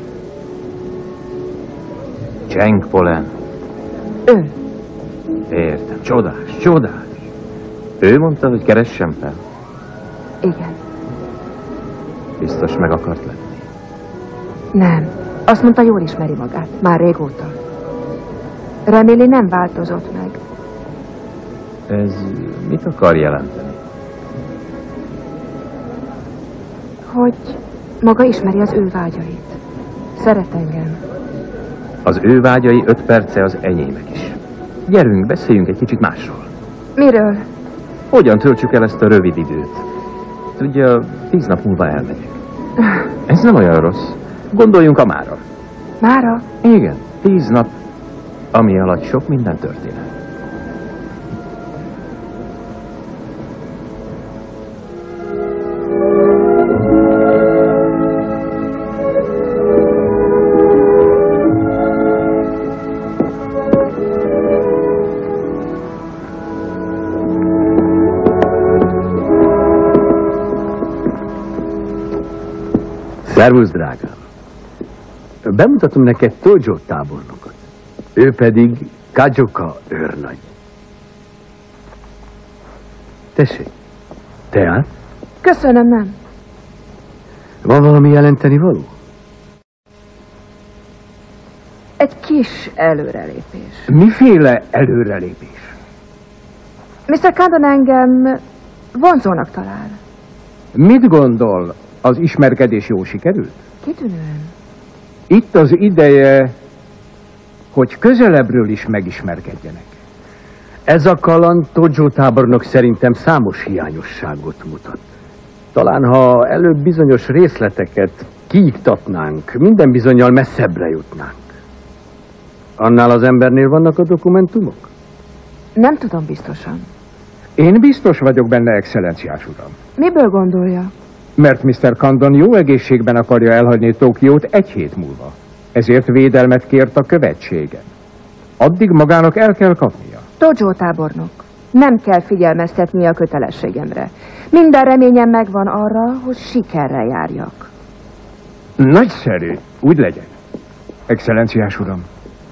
Cheng Polen. Ő. Értem. Csodás. Ő mondta, hogy keressem fel. Igen. Biztos meg akart lenni. Nem. Azt mondta, jól ismeri magát. Már régóta. Reméli, nem változott meg. Ez mit akar jelenteni? Hogy maga ismeri az ő vágyait. Szeret engem. Az ő vágyai 5 perce az enyémek is. Gyerünk, beszéljünk egy kicsit másról. Miről? Hogyan töltsük el ezt a rövid időt? Tudja, 10 nap múlva elmegyek. Ez nem olyan rossz. Gondoljunk a mára. Mára? Igen, 10 nap, ami alatt sok minden történet. Szervusz, drágám! Bemutatom neked Tojo tábornokot. Ő pedig Kajoka őrnagy. Tessék, teát? Köszönöm, nem. Van valami jelenteni való? Egy kis előrelépés. Miféle előrelépés? Mr. Cannon engem vonzónak talál. Mit gondol? Az ismerkedés jól sikerült? Kitűnően. Itt az ideje, hogy közelebbről is megismerkedjenek. Ez a kaland Tojo tábornok szerintem számos hiányosságot mutat. Talán ha előbb bizonyos részleteket kiiktatnánk, minden bizonnyal messzebbre jutnánk. Annál az embernél vannak a dokumentumok? Nem tudom biztosan. Én biztos vagyok benne, excellenciás uram. Miből gondolja? Mert Mr. Condon jó egészségben akarja elhagyni Tokiót 1 hét múlva. Ezért védelmet kért a követségen. Addig magának el kell kapnia. Tojo tábornok. Nem kell figyelmeztetni a kötelességemre. Minden reményem megvan arra, hogy sikerrel járjak. Nagyszerű. Úgy legyen. Excellenciás uram.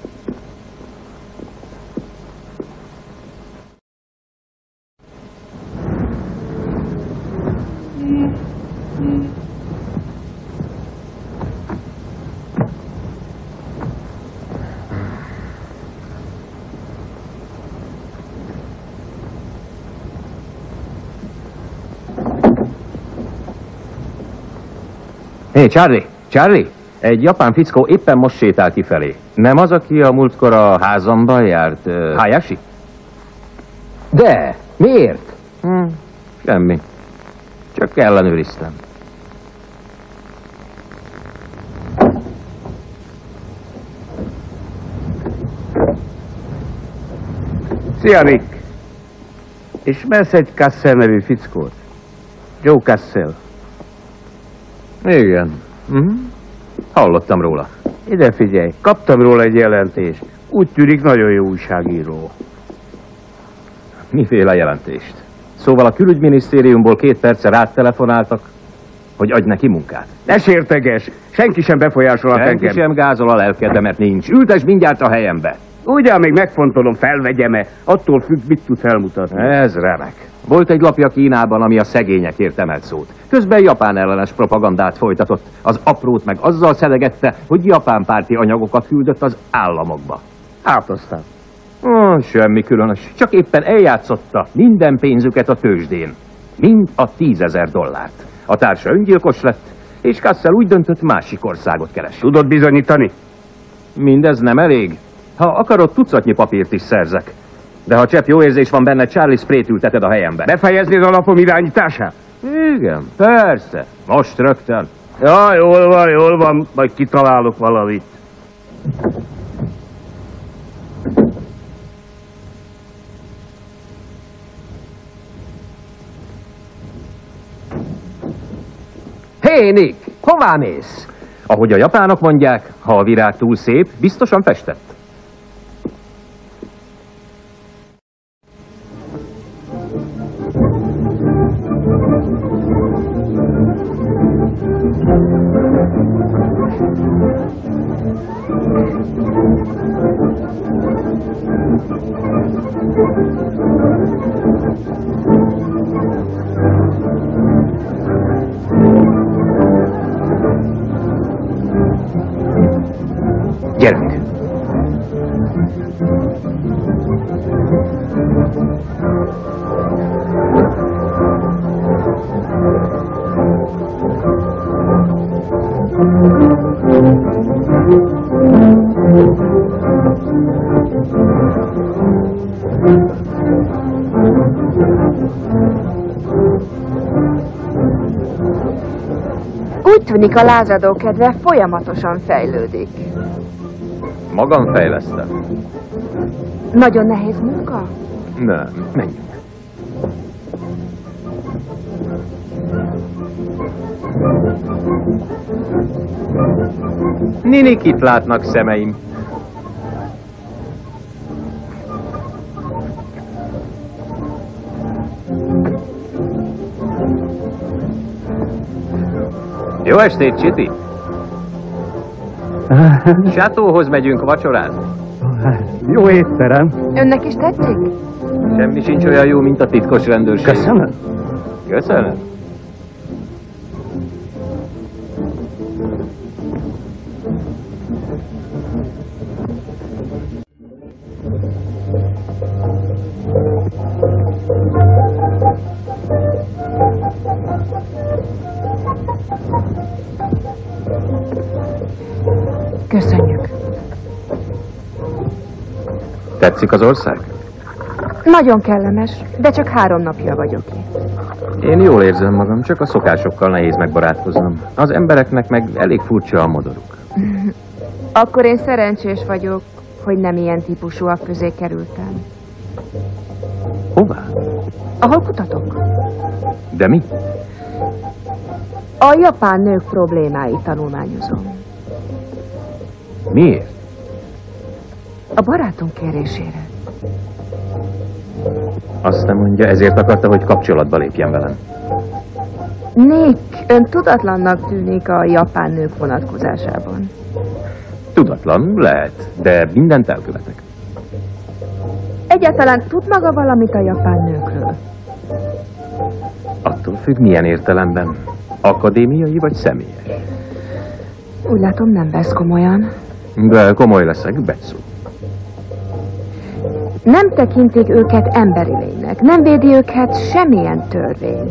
Hé, Charlie! Egy japán fickó éppen most sétál kifelé. Nem az, aki a múltkor a házamban járt? Hayashi? De, miért? Semmi. Csak ellenőriztem. Szia, Nick! Ismersz egy Cassel nevű fickót? Joe Cassel. Igen. Hallottam róla. Ide figyelj, kaptam róla egy jelentést. Úgy tűnik, nagyon jó újságíró. Miféle jelentést? Szóval a külügyminisztériumból 2 perce rád telefonáltak, hogy adj neki munkát. Ne sérteges! Senki sem befolyásolhat Senki engem. sem gázol a lelkedemet, nincs. Ültes mindjárt a helyembe. Ugyan még megfontolom, felvegyem-e. Attól függ, mit tud felmutatni. Ez remek. Volt egy lapja Kínában, ami a szegényekért emelt szót. Közben japán ellenes propagandát folytatott. Az aprót meg azzal szelegette, hogy japán párti anyagokat küldött az államokba. Hát aztán. Semmi különös. Csak éppen eljátszotta minden pénzüket a tőzsdén. Mind a $10,000. A társa öngyilkos lett, és Kassel úgy döntött, másik országot keres. Tudod bizonyítani? Mindez nem elég. Ha akarod, tucatnyi papírt is szerzek. De ha csepp jó érzés van benne, Charlie Sprayt ülteted a helyembe. Befejeznéd a lapom irányítását? Igen, persze. Most rögtön. Ja, jól van, majd kitalálok valamit. Hé, Nick, hová mész? Ahogy a japánok mondják, ha a virág túl szép, biztosan festett. Gyerünk! Úgy tűnik, a lázadó kedve folyamatosan fejlődik. Magam fejlesztem. Nagyon nehéz munka? Nem, menjünk. Ninik, itt látnak szemeim. Jó estét, Csiti! Sátóhoz megyünk vacsorázni. Jó étterem. Önnek is tetszik? Semmi sincs olyan jó, mint a titkos rendőrség. Köszönöm. Köszönöm. Köszönjük. Tetszik az ország? Nagyon kellemes, de csak 3 napja vagyok itt. Én jól érzem magam, csak a szokásokkal nehéz megbarátkoznom. Az embereknek meg elég furcsa a modoruk. Akkor én szerencsés vagyok, hogy nem ilyen típusúak közé kerültem. Hová? Ahol kutatok. De mi? A japán nők problémáit tanulmányozom. Miért? A barátunk kérésére. Azt nem mondja, ezért akarta, hogy kapcsolatba lépjen velem. Nick, ön tudatlannak tűnik a japán nők vonatkozásában. Tudatlan, lehet, de mindent elkövetek. Egyáltalán tud maga valamit a japán nőkről? Attól függ, milyen értelemben. Akadémiai vagy személyes? Úgy látom, nem vesz komolyan. De komoly leszek, Betszú. Nem tekintik őket emberi lénynek, nem védi őket semmilyen törvény.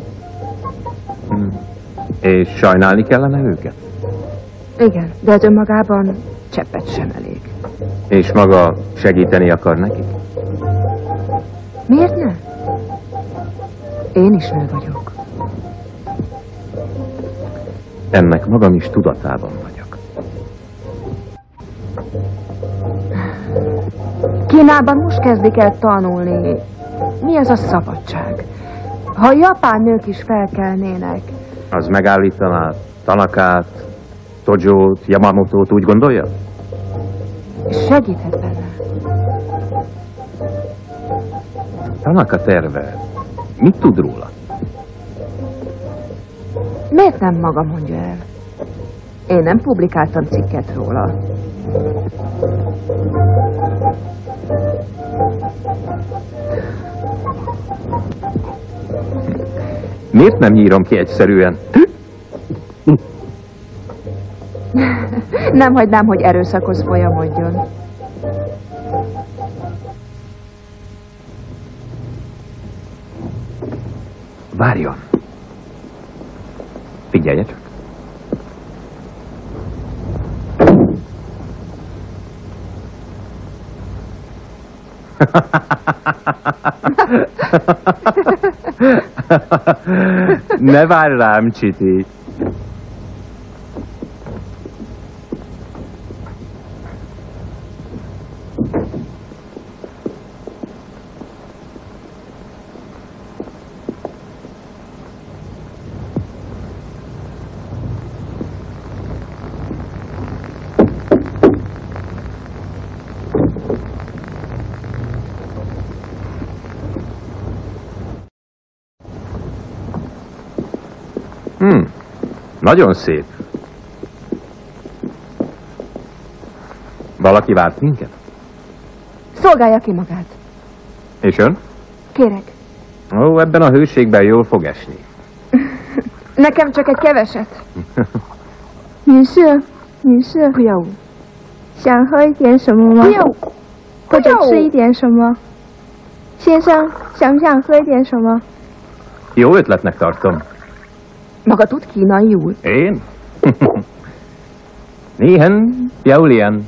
És sajnálni kellene őket? Igen, de ez önmagában cseppet sem elég. És maga segíteni akar nekik? Miért ne? Én is nő vagyok. Ennek magam is tudatában vagyok. Kínában most kezdik el tanulni, mi az a szabadság. Ha a japán nők is felkelnének. Az megállítaná Tanakát, Tojót, Yamamotót, úgy gondolja? Segíthet benne. Tanaka terve. Mit tud róla? Miért nem maga mondja el? Én nem publikáltam cikket róla. Miért nem nyírom ki egyszerűen? Nem hagynám, hogy erőszakhoz folyamodjon. Várjon! Figyelje csak! Ne várj rám, Csiti! Nagyon szép. Valaki várt minket? Szolgálja ki magát. És ön? Kérek. Ó, ebben a hőségben jól fog esni. Nekem csak egy keveset. 女士，女士， 不要， 想喝一点什么吗？ 不要， 或者吃一点什么？先生，想不想喝一点什么？ Jó ötletnek tartom. Maga tud kínaiul? Én? Néhen, Jaulien.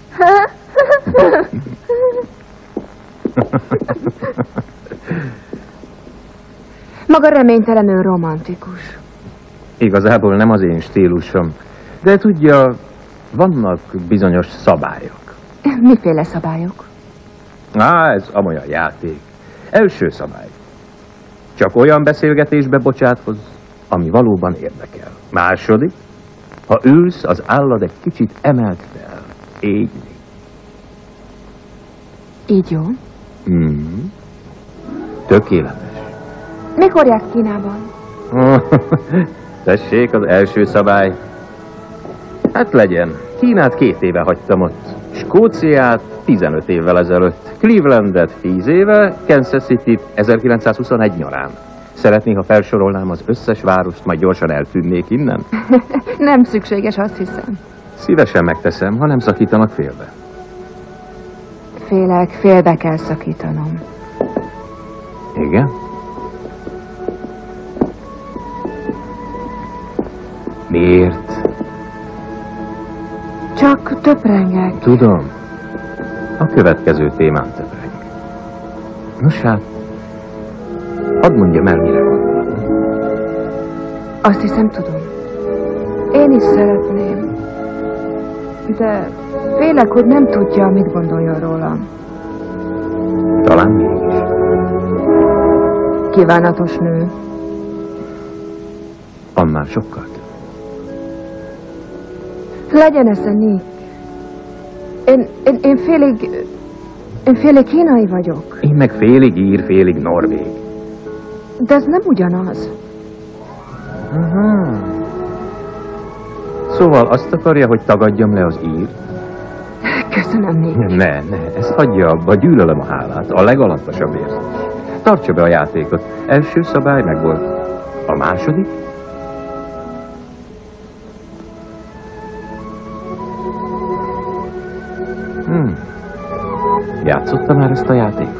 Maga reménytelenül romantikus. Igazából nem az én stílusom. De tudja, vannak bizonyos szabályok. Miféle szabályok? Ez amolyan játék. Első szabály. Csak olyan beszélgetésbe bocsátkozz, ami valóban érdekel. Második, ha ülsz, az állad egy kicsit emelt fel. Égni. Így jó. Tökéletes. Mikor járt Kínában? Tessék, az első szabály. Hát legyen. Kínát 2 éve hagytam ott. Skóciát 15 évvel ezelőtt. Clevelandet 10 éve, Kansas City 1921 nyarán. Szeretné, ha felsorolnám az összes várost, majd gyorsan eltűnnék innen? Nem szükséges, azt hiszem. Szívesen megteszem, ha nem szakítanak félbe. Félek, félbe kell szakítanom. Igen? Miért? Csak töprengek. Tudom. A következő témán töpreng. Nos hát, hadd mondjam el, mire gondolom. Azt hiszem, tudom. Én is szeretném. De félek, hogy nem tudja, mit gondoljon rólam. Talán mégis. Kívánatos nő. Annál sokkal több. Legyen ez a Nick. Én félig kínai vagyok. Én meg félig ír, félig norvég. De ez nem ugyanaz. Aha. Szóval azt akarja, hogy tagadjam le az ír? Köszönöm, Nick. Ne, ezt hagyja abba, gyűlölöm a hálát, a legalaposabb érzés. Tartsa be a játékot. Első szabály megvolt. A második? Játszotta már ezt a játékot?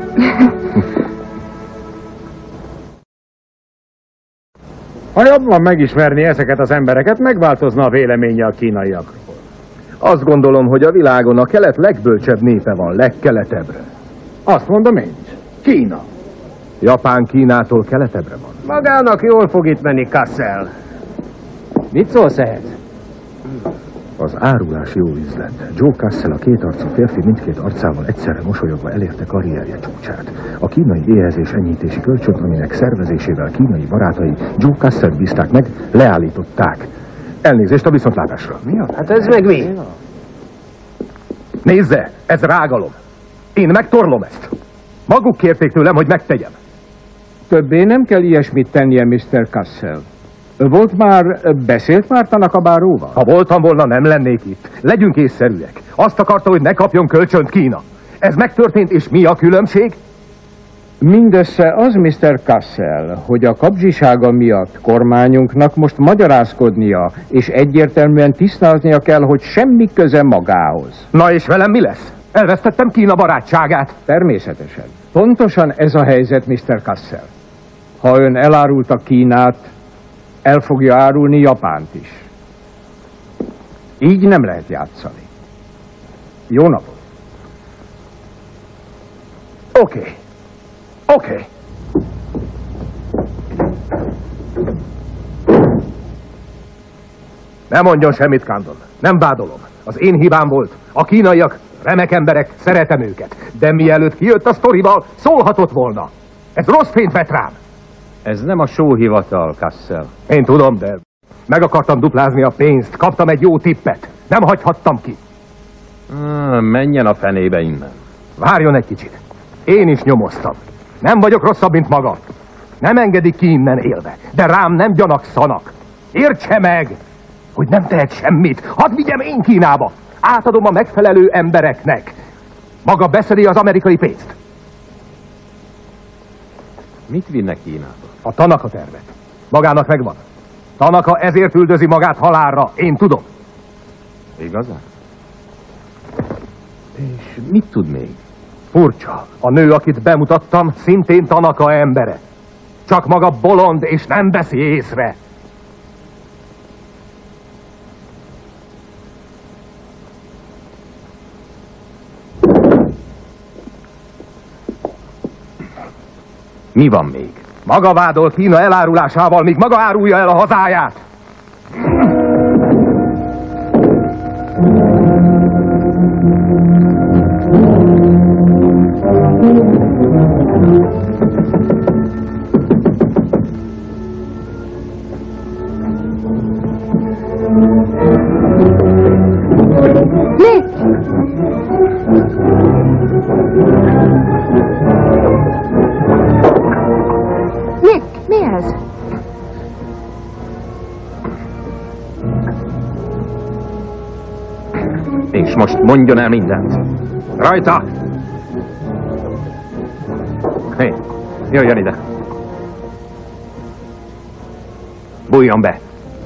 Ha jobban megismerni ezeket az embereket, megváltozna a véleménye a kínaiakról. Azt gondolom, hogy a világon a kelet legbölcsebb népe van, legkeletebbre. Azt mondom én is. Kína. Japán Kínától keletebbre van. Magának jól fog itt menni, Kassel. Mit szólsz ehhez? Az árulás jó üzlet. Joe Cassel, a kétarcú férfi mindkét arcával egyszerre mosolyogva elérte karrierje csúcsát. A kínai éhezés enyhítési kölcsön, aminek szervezésével kínai barátai Joe Cassel bízták meg, leállították. Elnézést a viszontlátásra. Mi? Hát ez meg mi? Nézze, ez rágalom. Én megtorlom ezt. Maguk kérték tőlem, hogy megtegyem. Többé nem kell ilyesmit tennie, Mr. Cassel. Beszélt már Tanaka báróval? Ha voltam volna, nem lennék itt. Legyünk észszerűek. Azt akarta, hogy ne kapjon kölcsönt Kína. Ez megtörtént, és mi a különbség? Mindössze az, Mr. Cassel, hogy a kapzsisága miatt kormányunknak most magyarázkodnia, és egyértelműen tisztáznia kell, hogy semmi köze magához. Na és velem mi lesz? Elvesztettem Kína barátságát. Természetesen. Pontosan ez a helyzet, Mr. Cassel. Ha ön elárulta Kínát, el fogja árulni Japánt is. Így nem lehet játszani. Jó napot! Oké. Ne mondjon semmit, Condon. Nem vádolom. Az én hibám volt. A kínaiak remek emberek, szeretem őket. De mielőtt kijött a sztorival, szólhatott volna. Ez rossz fényt vet rám. Ez nem a sóhivatal, Cassel. Én tudom, de meg akartam duplázni a pénzt. Kaptam egy jó tippet. Nem hagyhattam ki. Menjen a fenébe innen. Várjon egy kicsit. Én is nyomoztam. Nem vagyok rosszabb, mint maga. Nem engedik ki innen élve, de rám nem gyanakszanak. Értse meg, hogy nem tehet semmit. Hadd vigyem én Kínába. Átadom a megfelelő embereknek. Maga beszedi az amerikai pénzt. Mit vinnek Kínába? A Tanaka tervet. Magának megvan. Tanaka ezért üldözi magát halálra. Én tudom. Igazán? És mit tud még? Furcsa. A nő, akit bemutattam, szintén Tanaka embere. Csak maga bolond, és nem veszi észre. Mi van még? Maga vádol Kína elárulásával, míg maga árulja el a hazáját. Nick, mi ez? És most mondjon el mindent. Rajta! Hé, jöjjön ide. Bújjon be.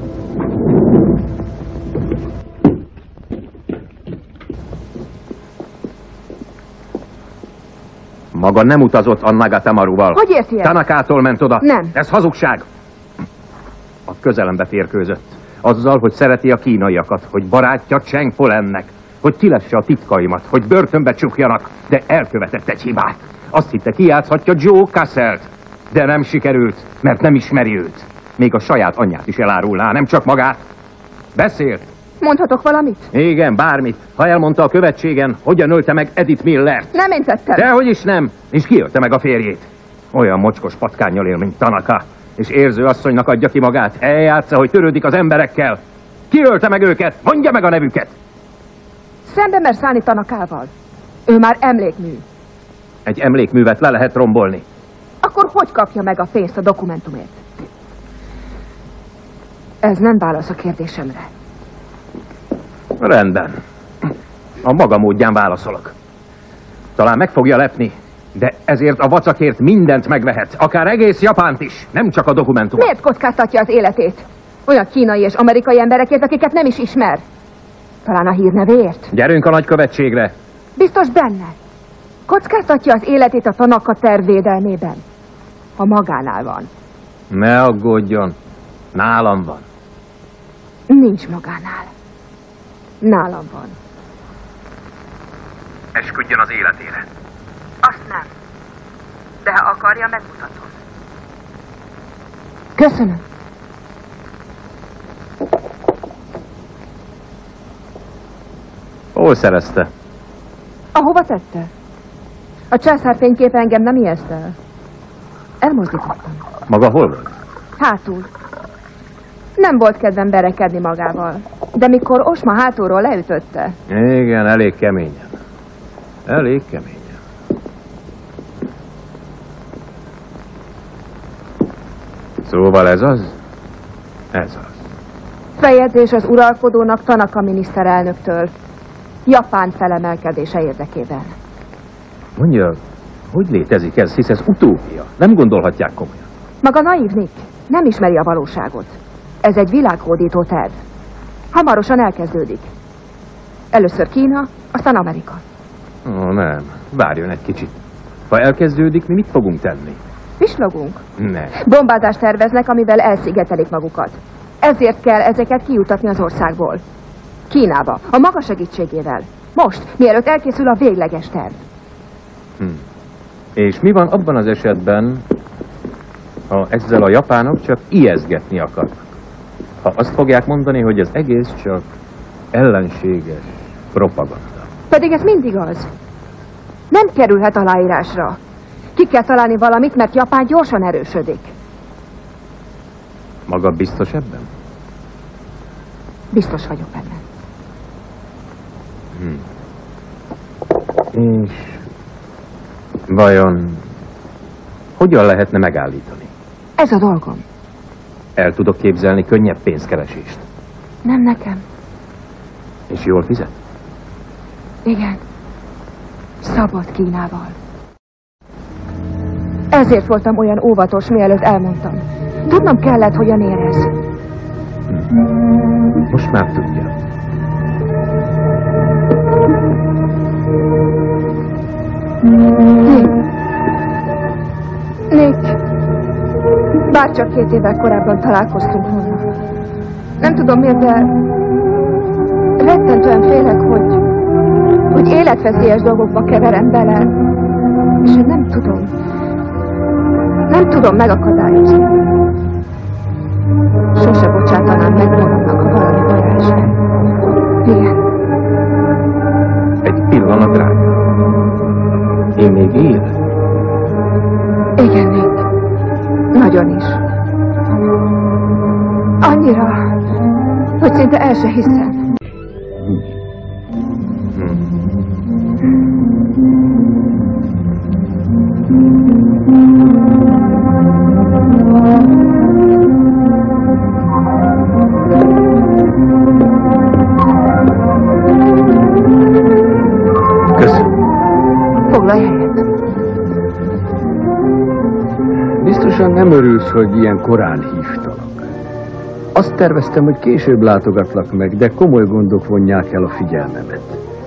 Maga nem utazott a Nagatamaruval. Hogy érti el? Tanakától ment oda. Nem. Ez hazugság. A közelembe férkőzött. Azzal, hogy szereti a kínaiakat, hogy barátja Cheng Polennek, hogy kilesse a titkaimat, hogy börtönbe csukjanak, de elkövetett egy hibát. Azt hitte, kijátszhatja Joe Casselt, de nem sikerült, mert nem ismeri őt. Még a saját anyját is elárulná, nem csak magát. Beszélt. Mondhatok valamit? Igen, bármit. Ha elmondta a követségen, hogyan ölte meg Edith Millert. Nem én tettem. Dehogy is nem. És kiölte meg a férjét. Olyan mocskos patkánnyal él, mint Tanaka. És érző asszonynak adja ki magát. Eljátsza, hogy törődik az emberekkel. Kiölte meg őket? Mondja meg a nevüket. Szembe mer szállni Tanakával. Ő már emlékmű. Egy emlékművet le lehet rombolni. Akkor hogy kapja meg a pénzt a dokumentumért? Ez nem válasz a kérdésemre. Rendben. A maga módján válaszolok. Talán meg fogja lepni, de ezért a vacakért mindent megvehet. Akár egész Japánt is, nem csak a dokumentumot. Miért kockáztatja az életét? Olyan kínai és amerikai emberekért, akiket nem is ismer. Talán a hírnevéért? Gyerünk a nagykövetségre. Biztos benne. Kockáztatja az életét a Tanaka terv védelmében. Ha magánál van. Ne aggódjon. Nálam van. Nincs magánál. Nálam van. Esküdjön az életére. Azt nem. De ha akarja, megmutatom. Köszönöm. Hol szerezte? Ahova tette? A császár fényképe engem nem ijeszt el. Elmozdítottam. Maga hol volt? Hátul. Nem volt kedvem berekedni magával. De mikor Osma hátulról leütötte... Igen, elég keményen. Elég keményen. Szóval ez az? Ez az. Feljegyzés az uralkodónak Tanaka miniszterelnöktől. Japán felemelkedése érdekében. Mondja, hogy létezik ez, hisz ez utópia. Nem gondolhatják komolyan. Maga naív Nick, nem ismeri a valóságot. Ez egy világhódító terv. Hamarosan elkezdődik. Először Kína, aztán Amerika. Ó, nem. Várjon egy kicsit. Ha elkezdődik, mi mit fogunk tenni? Pislogunk. Ne. Bombázást terveznek, amivel elszigetelik magukat. Ezért kell ezeket kijutatni az országból. Kínába, a maga segítségével. Most, mielőtt elkészül a végleges terv. És mi van abban az esetben, ha ezzel a japánok csak ijesztgetni akarnak? Ha azt fogják mondani, hogy az egész csak ellenséges propaganda. Pedig ez mindig az. Nem kerülhet aláírásra. Ki kell találni valamit, mert Japán gyorsan erősödik. Maga biztos ebben? Biztos vagyok benne. És vajon hogyan lehetne megállítani? Ez a dolgom. El tudok képzelni könnyebb pénzkeresést. Nem nekem. És jól fizet? Igen. Szabad Kínával. Ezért voltam olyan óvatos, mielőtt elmondtam. Tudnom kellett, hogyan érez. Most már tudja. Nick, bárcsak 2 évvel korábban találkoztunk volna. Nem tudom miért, de rettentően félek, hogy életveszélyes dolgokba keverem bele, és én nem tudom megakadályozni. Sose bocsátanám meg magamnak, ha valami baj esne. Igen. Egy pillanat rá. Én még élek? Igen, Nick. Nagyon is. Annyira, hogy szinte el se hiszem. Biztosan nem örülsz, hogy ilyen korán hívtalak. Azt terveztem, hogy később látogatlak meg, de komoly gondok vonják el a figyelmemet.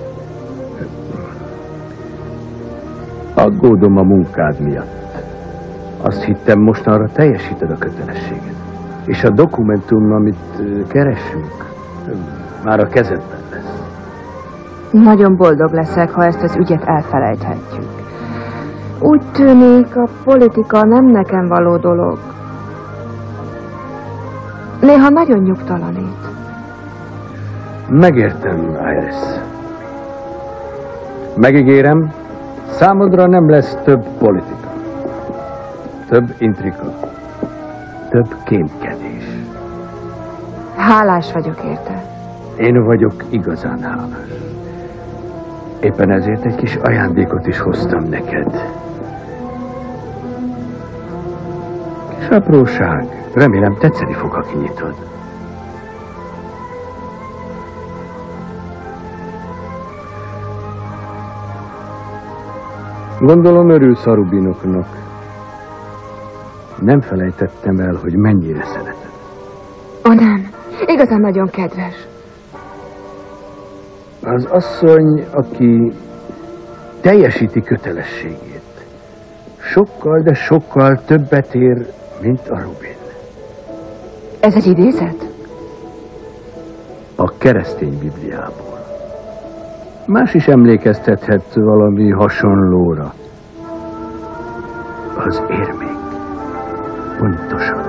Aggódom a munkád miatt. Azt hittem, mostanra teljesíted a kötelességed. És a dokumentum, amit keresünk, már a kezedben lesz. Nagyon boldog leszek, ha ezt az ügyet elfelejthetjük. Úgy tűnik, a politika nem nekem való dolog. Néha nagyon nyugtalanít. Megértem, Iris. Megígérem, számodra nem lesz több politika. Több intrika. Több kémkedés. Hálás vagyok érte. Én vagyok igazán hálás. Éppen ezért egy kis ajándékot is hoztam neked. Kis apróság. Remélem tetszeni fog, ha kinyitod. Gondolom örülsz a rubinoknak. Nem felejtettem el, hogy mennyire szereted. Ó, nem. Igazán nagyon kedves. Az asszony, aki teljesíti kötelességét, sokkal, de sokkal többet ér, mint a rubin. Ez egy idézet? A keresztény Bibliából. Más is emlékeztethet valami hasonlóra. Az érmék. Pontosan.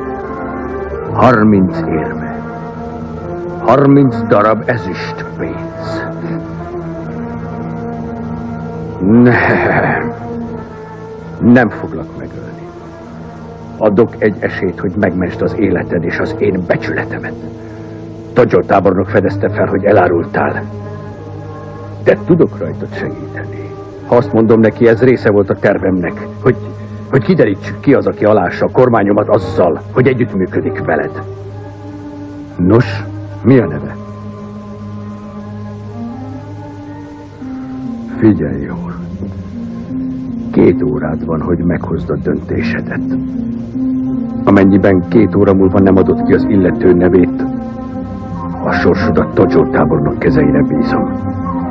30 érme. 30 darab ezüst pénz. Nem foglak megölni. Adok egy esélyt, hogy megmentsd az életed és az én becsületemet. Todjol tábornok fedezte fel, hogy elárultál. De tudok rajtad segíteni. Ha azt mondom neki, ez része volt a tervemnek, hogy kiderítsük ki az, aki alássa a kormányomat azzal, hogy együttműködik veled. Nos, mi a neve? Figyelj jól. 2 órád van, hogy meghozd a döntésedet. Amennyiben 2 óra múlva nem adod ki az illető nevét, a sorsodat Tojo tábornok kezeire bízom.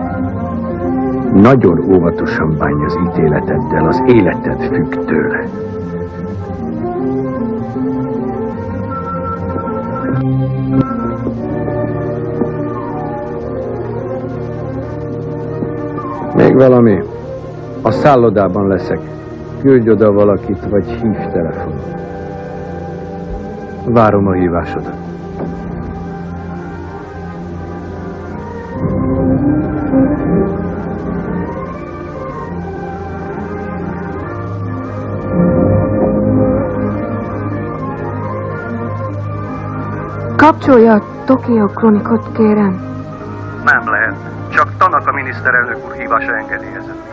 Nagyon óvatosan bánj az ítéleteddel, az életed függ tőle. Még valami? A szállodában leszek. Küldj oda valakit, vagy hív telefonon. Várom a hívásodat. Kapcsolja a Tokió Chronicot, kérem. Nem lehet. Csak Tanaka miniszterelnök úr hívása engedélyezett.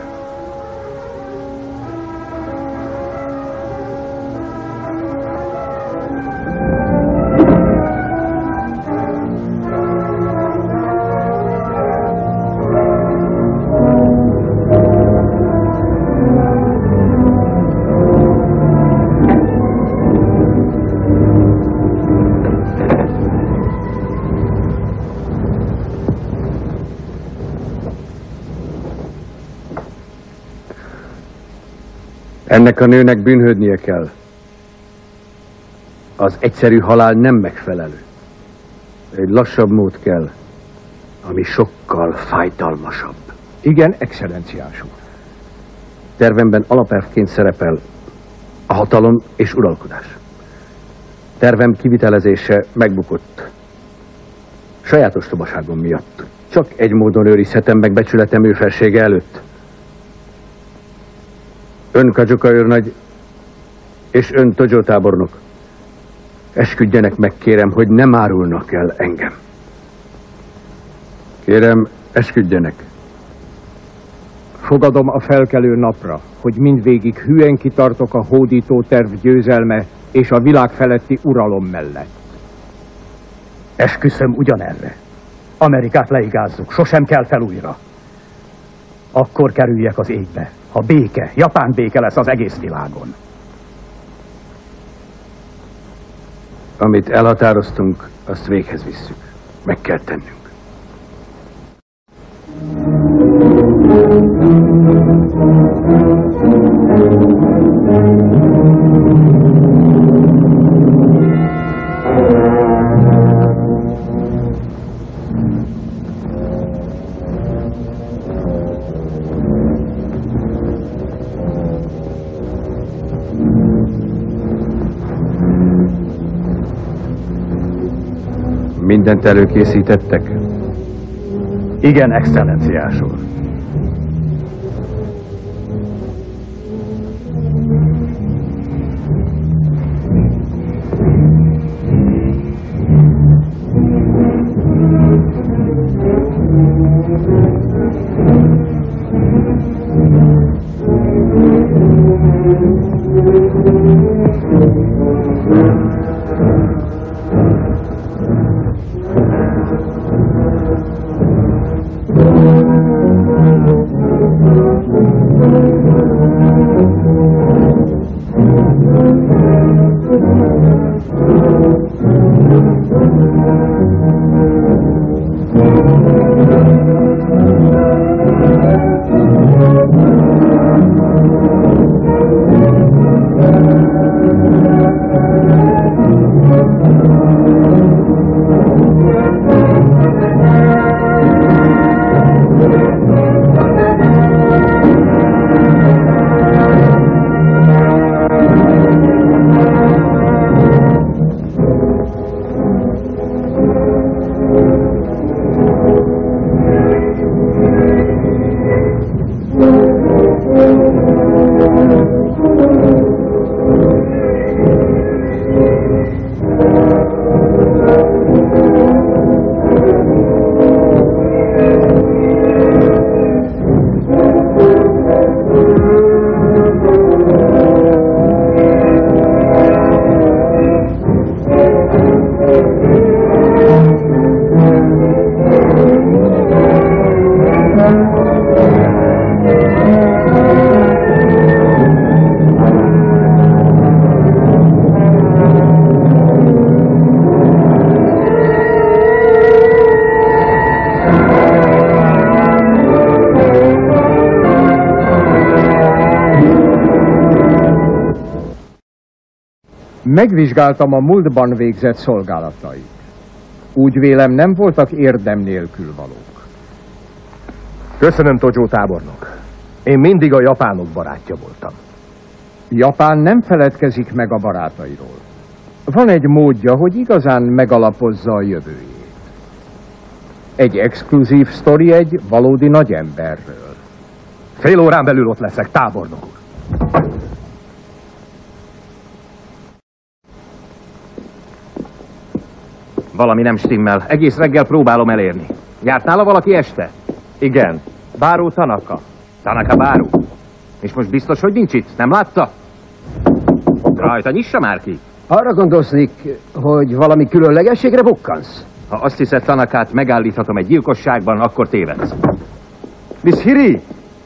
Ennek a nőnek bűnhődnie kell. Az egyszerű halál nem megfelelő. Egy lassabb mód kell, ami sokkal fájdalmasabb. Igen, excellenciás úr. Tervemben alapelvként szerepel a hatalom és uralkodás. Tervem kivitelezése megbukott. Sajátos ostobaságom miatt. Csak egy módon őrizhetem meg becsületem ő felsége előtt. Ön Kajuka őrnagy, és ön Tojo tábornok. Esküdjenek meg, kérem, hogy nem árulnak el engem. Kérem, esküdjenek. Fogadom a felkelő napra, hogy mindvégig hűen kitartok a hódító terv győzelme és a világ feletti uralom mellett. Esküszöm ugyanerre. Amerikát leigázzuk, sosem kell fel újra. Akkor kerüljek az égbe, ha béke, japán béke lesz az egész világon. Amit elhatároztunk, azt véghez visszük. Meg kell tennünk. Mindent előkészítettek? Igen, excellenciás úr. Megvizsgáltam a múltban végzett szolgálatait. Úgy vélem, nem voltak érdem nélkül valók. Köszönöm, Tojo tábornok. Én mindig a japánok barátja voltam. Japán nem feledkezik meg a barátairól. Van egy módja, hogy igazán megalapozza a jövőjét. Egy exkluzív sztori egy valódi nagy emberről. Fél órán belül ott leszek, tábornok úr. Valami nem stimmel. Egész reggel próbálom elérni. Járt nála valaki este? Igen, Báró Tanaka. Tanaka Báró? És most biztos, hogy nincs itt? Nem látta? Rajta, nyissa már ki! Arra gondolsz, Nick, hogy valami különlegességre bukkansz? Ha azt hiszed, Tanakát megállíthatom egy gyilkosságban, akkor tévedsz. Miss Hiri!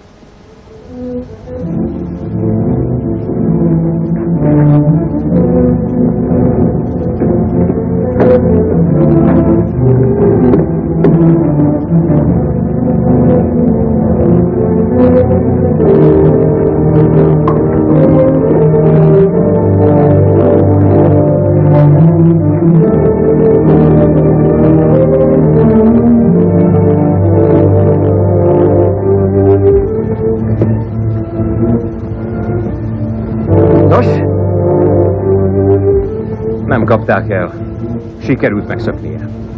Nem kapták el. Sikerült megszöknie.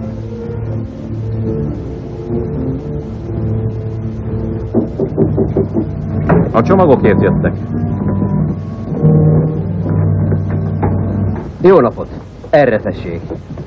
A csomagokért jöttek. Jó napot! Erre tessék!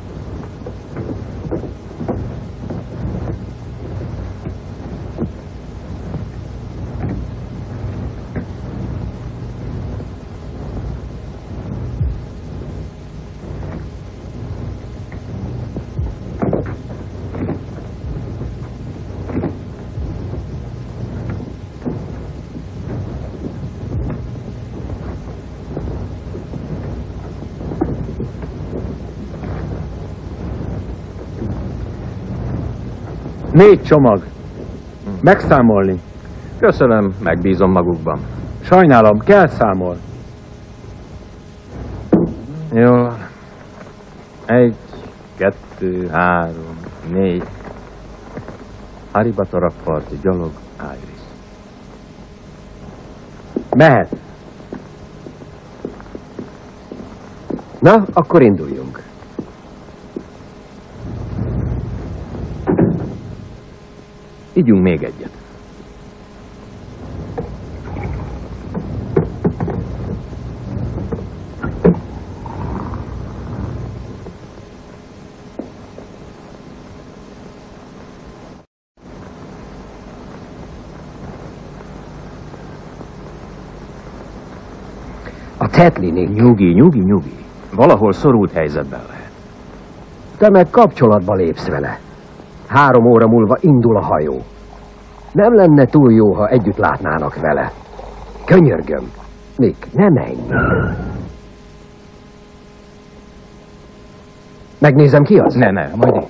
Négy csomag. Megszámolni. Köszönöm, megbízom magukban. Sajnálom, kell számol. Jó. 1, 2, 3, 4. Haribata rakparti, gyalog, Iris. Mehet. Na, akkor induljunk. Ígyunk még egyet. A Tetlinik. Nyugi. Valahol szorult helyzetben lehet. Te meg kapcsolatba lépsz vele. 3 óra múlva indul a hajó. Nem lenne túl jó, ha együtt látnának vele. Könyörgöm. Nick, ne menj. Megnézem, ki az? Ne, majd én.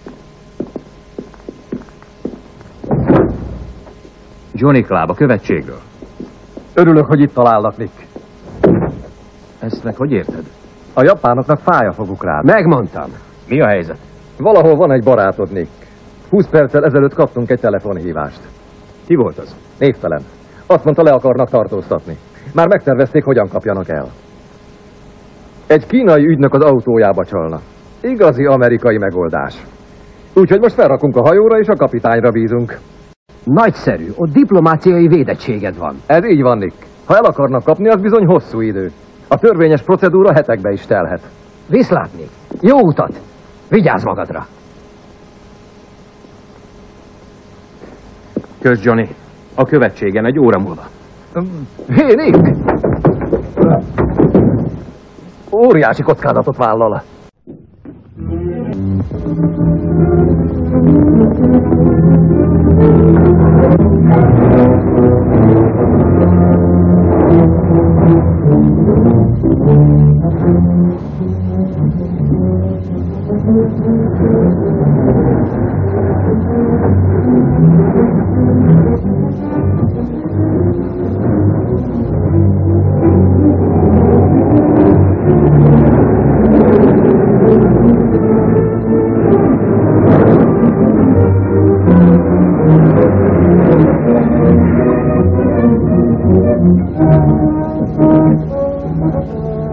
Johnny Club, a követségről. Örülök, hogy itt találnak, Nick. Ezt meg hogy érted? A japánoknak fáj a foguk rád. Megmondtam. Mi a helyzet? Valahol van egy barátod, Nick. 20 perccel ezelőtt kaptunk egy telefonhívást. Ki volt az? Névtelen. Azt mondta, le akarnak tartóztatni. Már megtervezték, hogyan kapjanak el. Egy kínai ügynök az autójába csalna. Igazi amerikai megoldás. Úgyhogy most felrakunk a hajóra, és a kapitányra bízunk. Nagyszerű, ott diplomáciai védettséged van. Ez így van, Nick. Ha el akarnak kapni, az bizony hosszú idő. A törvényes procedúra hetekbe is telhet. Viszlát, Nick. Jó utat! Vigyázz magadra! Kösz, Johnny. A követségen 1 óra múlva. Hé, Nick! Óriási kockázatot vállal.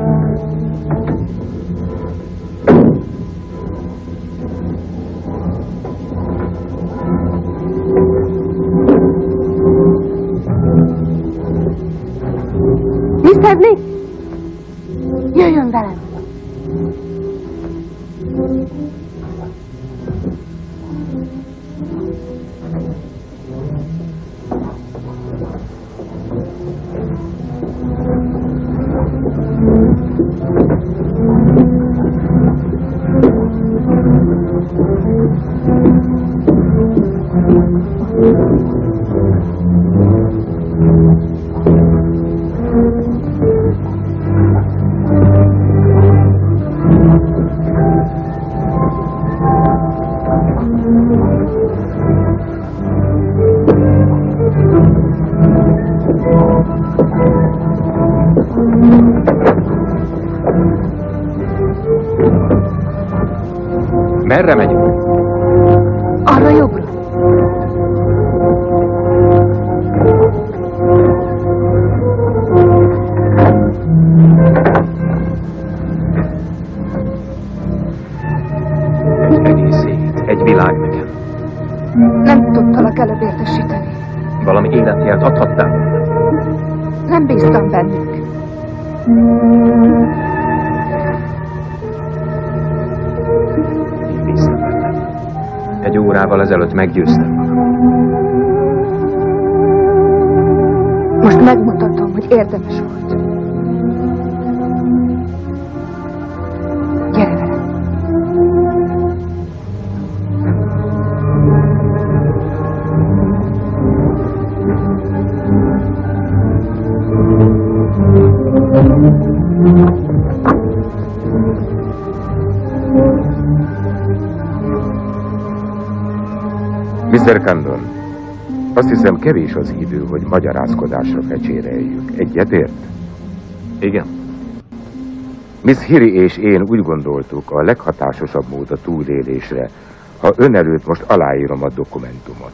Mr. Nick! Jöjjön velem! Merre megyünk? Arra jobbra. Egész hét, egy világ nekem. Nem tudtalak előbb értesíteni. Valami életjelt adhattál? Nem bíztam bennük. Bíztam benned. Egy órával ezelőtt meggyőztem magam. Most megmutatom, hogy érdemes volt. Gyere velem. Mr. Condon, azt hiszem kevés az idő, hogy magyarázkodásra fecséreljük. Egyetért? Igen. Miss Hiri és én úgy gondoltuk, a leghatásosabb mód a túlélésre, ha ön előtt most aláírom a dokumentumot.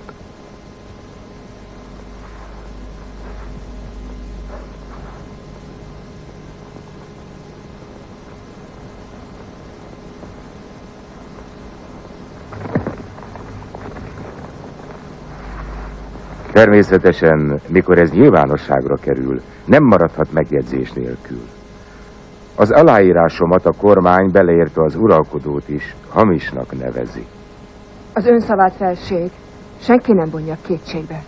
Természetesen, mikor ez nyilvánosságra kerül, nem maradhat megjegyzés nélkül. Az aláírásomat a kormány, beleértve az uralkodót is, hamisnak nevezi. Az ön szavát, felség, senki nem vonja kétségbe.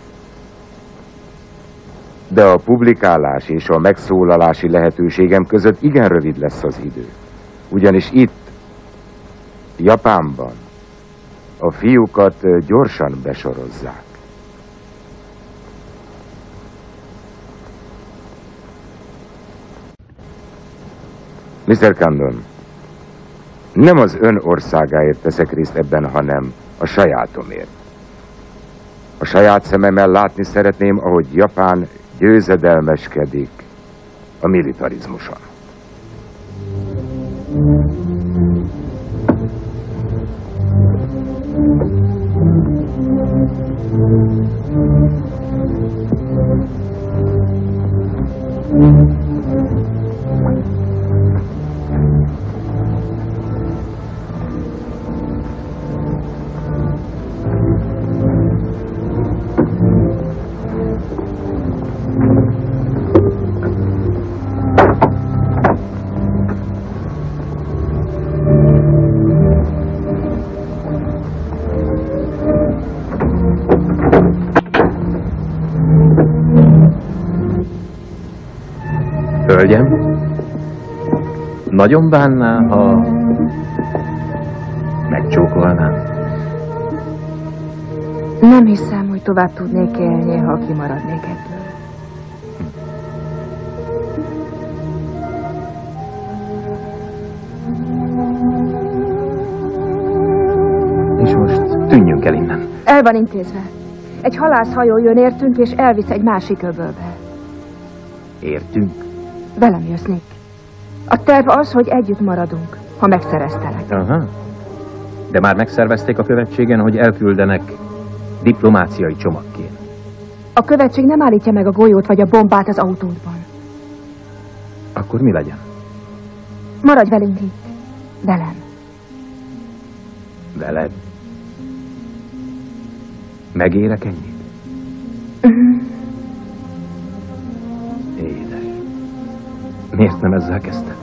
De a publikálás és a megszólalási lehetőségem között igen rövid lesz az idő. Ugyanis itt, Japánban, a fiúkat gyorsan besorozzák. Mr. Condon, nem az ön országáért teszek részt ebben, hanem a sajátomért. A saját szememmel látni szeretném, ahogy Japán győzedelmeskedik a militarizmuson. Hölgyem, nagyon bánná, ha megcsókolnám? Nem hiszem, hogy tovább tudnék élni, ha kimaradnék ebből. És most tűnjünk el innen. El van intézve. Egy halászhajó jön értünk, és elvisz egy másik öbölbe. Értünk? Velem jössz, Nick. A terv az, hogy együtt maradunk, ha megszereztelek. Aha. De már megszervezték a követségen, hogy elküldenek diplomáciai csomagként. A követség nem állítja meg a golyót vagy a bombát az autódban. Akkor mi legyen? Maradj velünk itt. Velem. Veled? Megérek ennyit? Édes. Miért nem ezzel kezdted?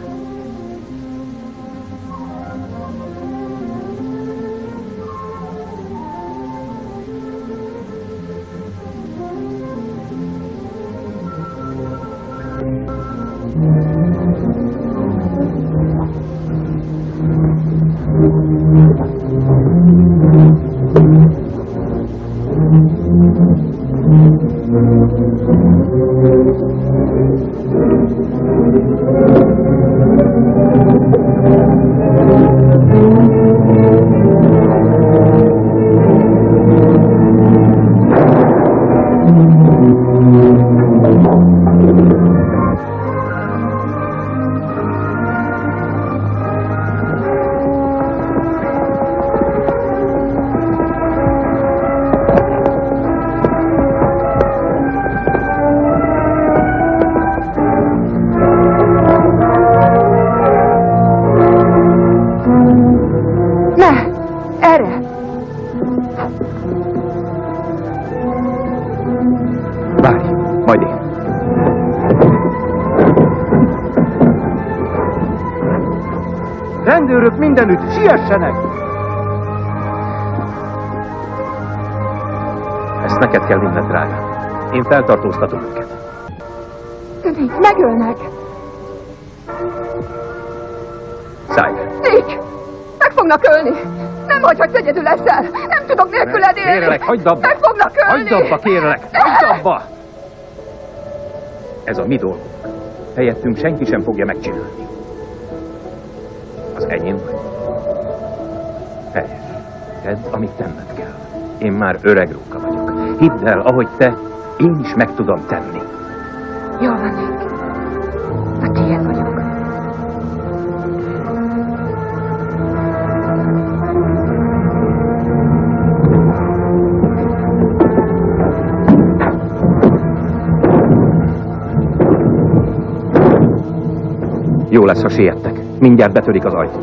Rendőrök mindenütt, siessenek! Ezt neked kell mindent, drágám. Én feltartóztatom őket. Nick, megölnek! Szállj! Nick! Meg fognak ölni! Nem hagyj, hogy egyedül leszel! Nem tudok nélküled élni! Kérlek, hagyd abba! Meg fognak ölni! Hagyd abba, kérlek! Hagyd abba! Ez a mi dolgunk. Helyettünk senki sem fogja megcsinálni. Az enyém vagy. Helyes. Tedd, amit tenned kell. Én már öreg róka vagyok. Hidd el, ahogy te, én is meg tudom tenni. Jól van, Nick. A tiéd vagyok. Jó lesz, ha siettek. Mindjárt betörik az ajtót.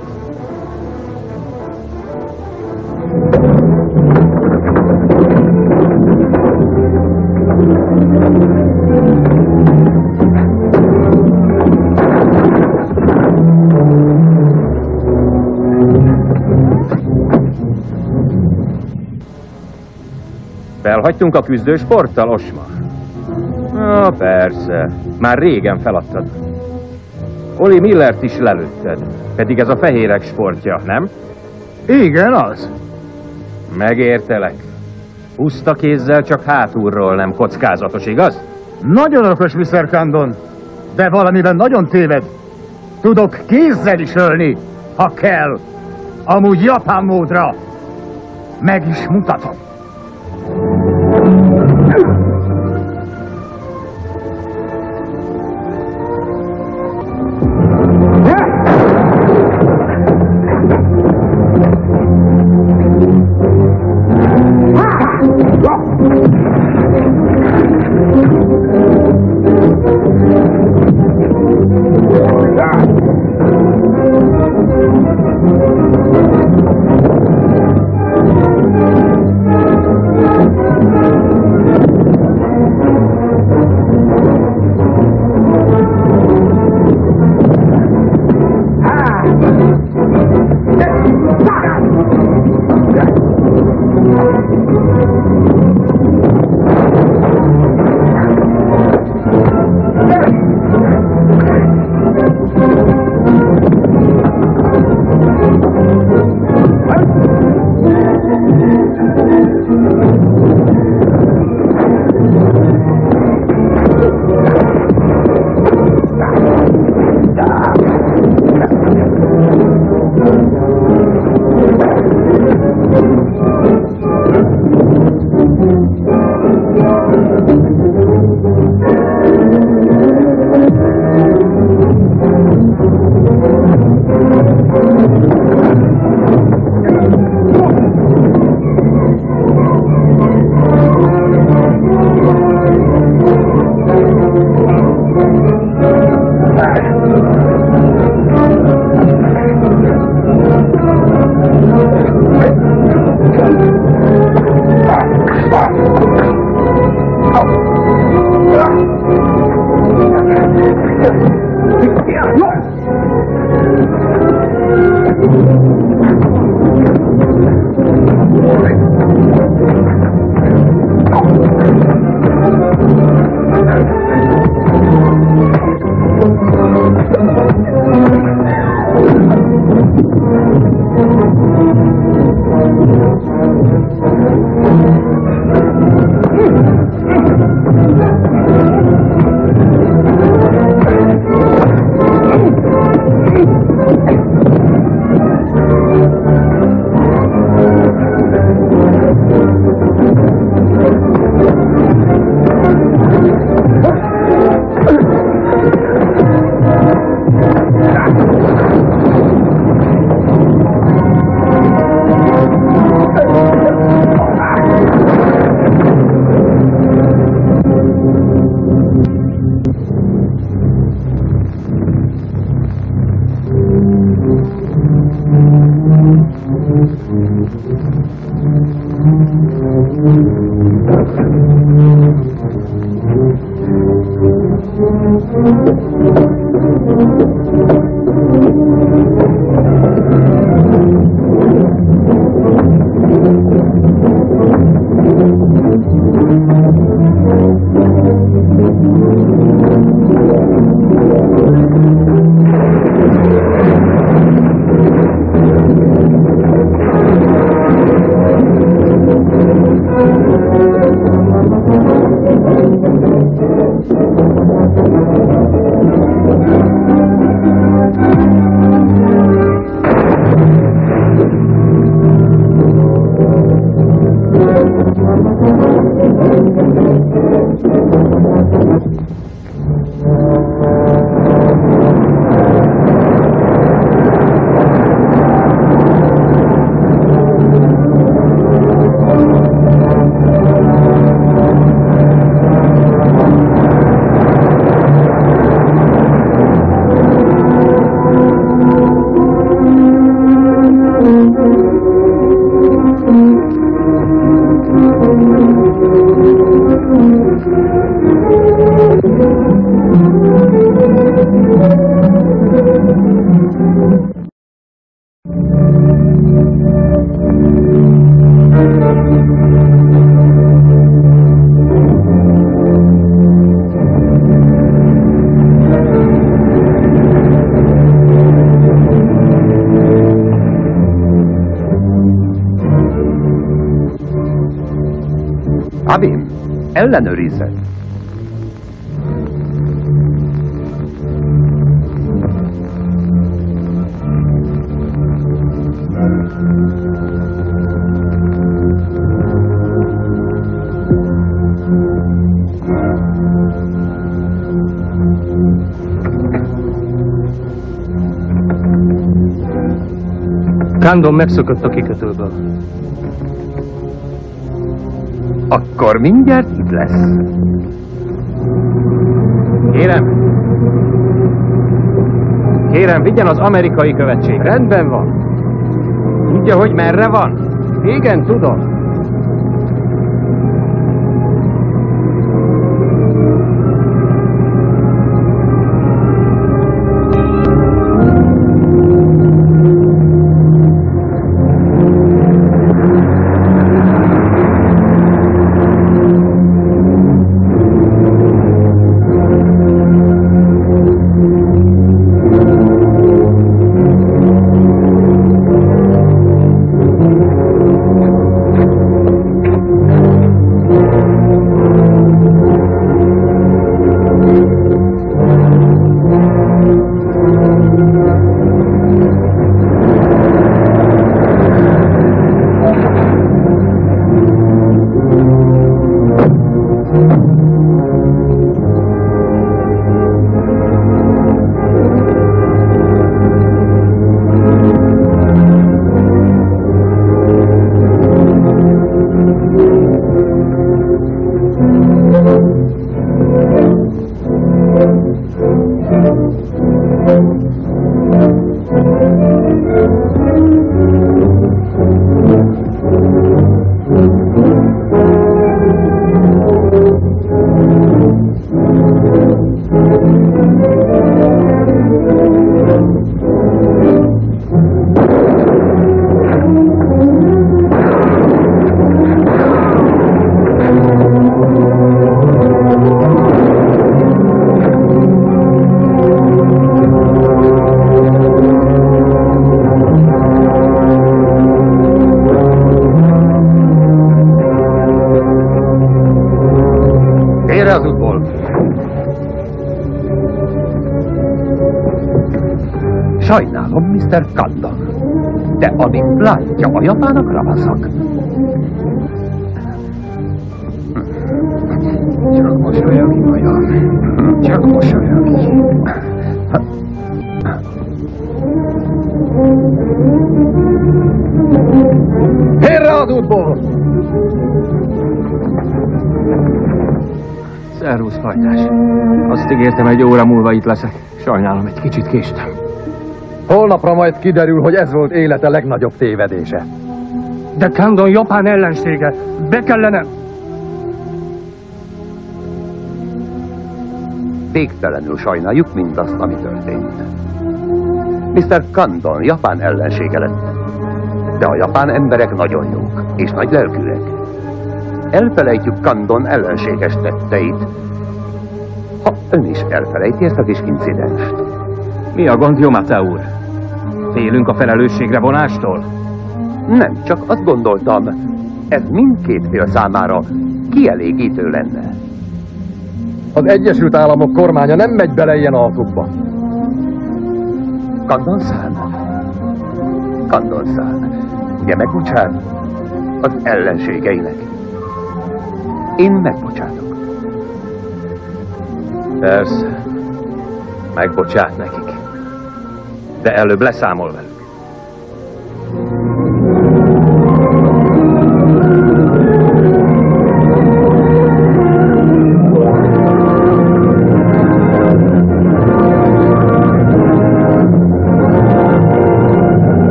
Felhagytunk a küzdősporttal, Osma? Persze. Már régen feladtad. Oli Millert is lelőtted. Pedig ez a fehérek sportja, nem? Igen, az. Megértelek. Puszta kézzel csak hátulról nem kockázatos, igaz? Nagyon okos, Mr. Condon. De valamiben nagyon téved. Tudok kézzel is ölni, ha kell. Amúgy japán módra. Meg is mutatom. Abim, ellenőrizzed! Kandon megszökött a kikötőből. Akkor mindjárt itt lesz. Kérem, vigyen az amerikai követség. Rendben van. Tudja, hogy merre van? Igen, tudom. Mr. Condon. De amit látja, a japánok ravaszak. Csak mosolyogj, majom. Csak mosolyogj. Félre az útból! Szervusz, fajtás. Azt ígértem, egy óra múlva itt leszek. Sajnálom, egy kicsit késtem. Holnapra majd kiderül, hogy ez volt élete legnagyobb tévedése. De Condon japán ellensége. Be kellene... Végtelenül sajnáljuk mindazt, ami történt. Mr. Condon japán ellensége lett. De a japán emberek nagyon jók, és nagy lelkűek. Elfelejtjük Condon ellenséges tetteit, ha ön is elfelejti ezt a kis incidenst. Mi a gond, Yomata úr? Félünk a felelősségre vonástól? Nem, csak azt gondoltam, ez mindkét fél számára kielégítő lenne. Az Egyesült Államok kormánya nem megy bele ilyen alkukba. Condon-san, ugye megbocsát az ellenségeinek? Én megbocsátok. Persze, megbocsát nekik. De előbb leszámol velük.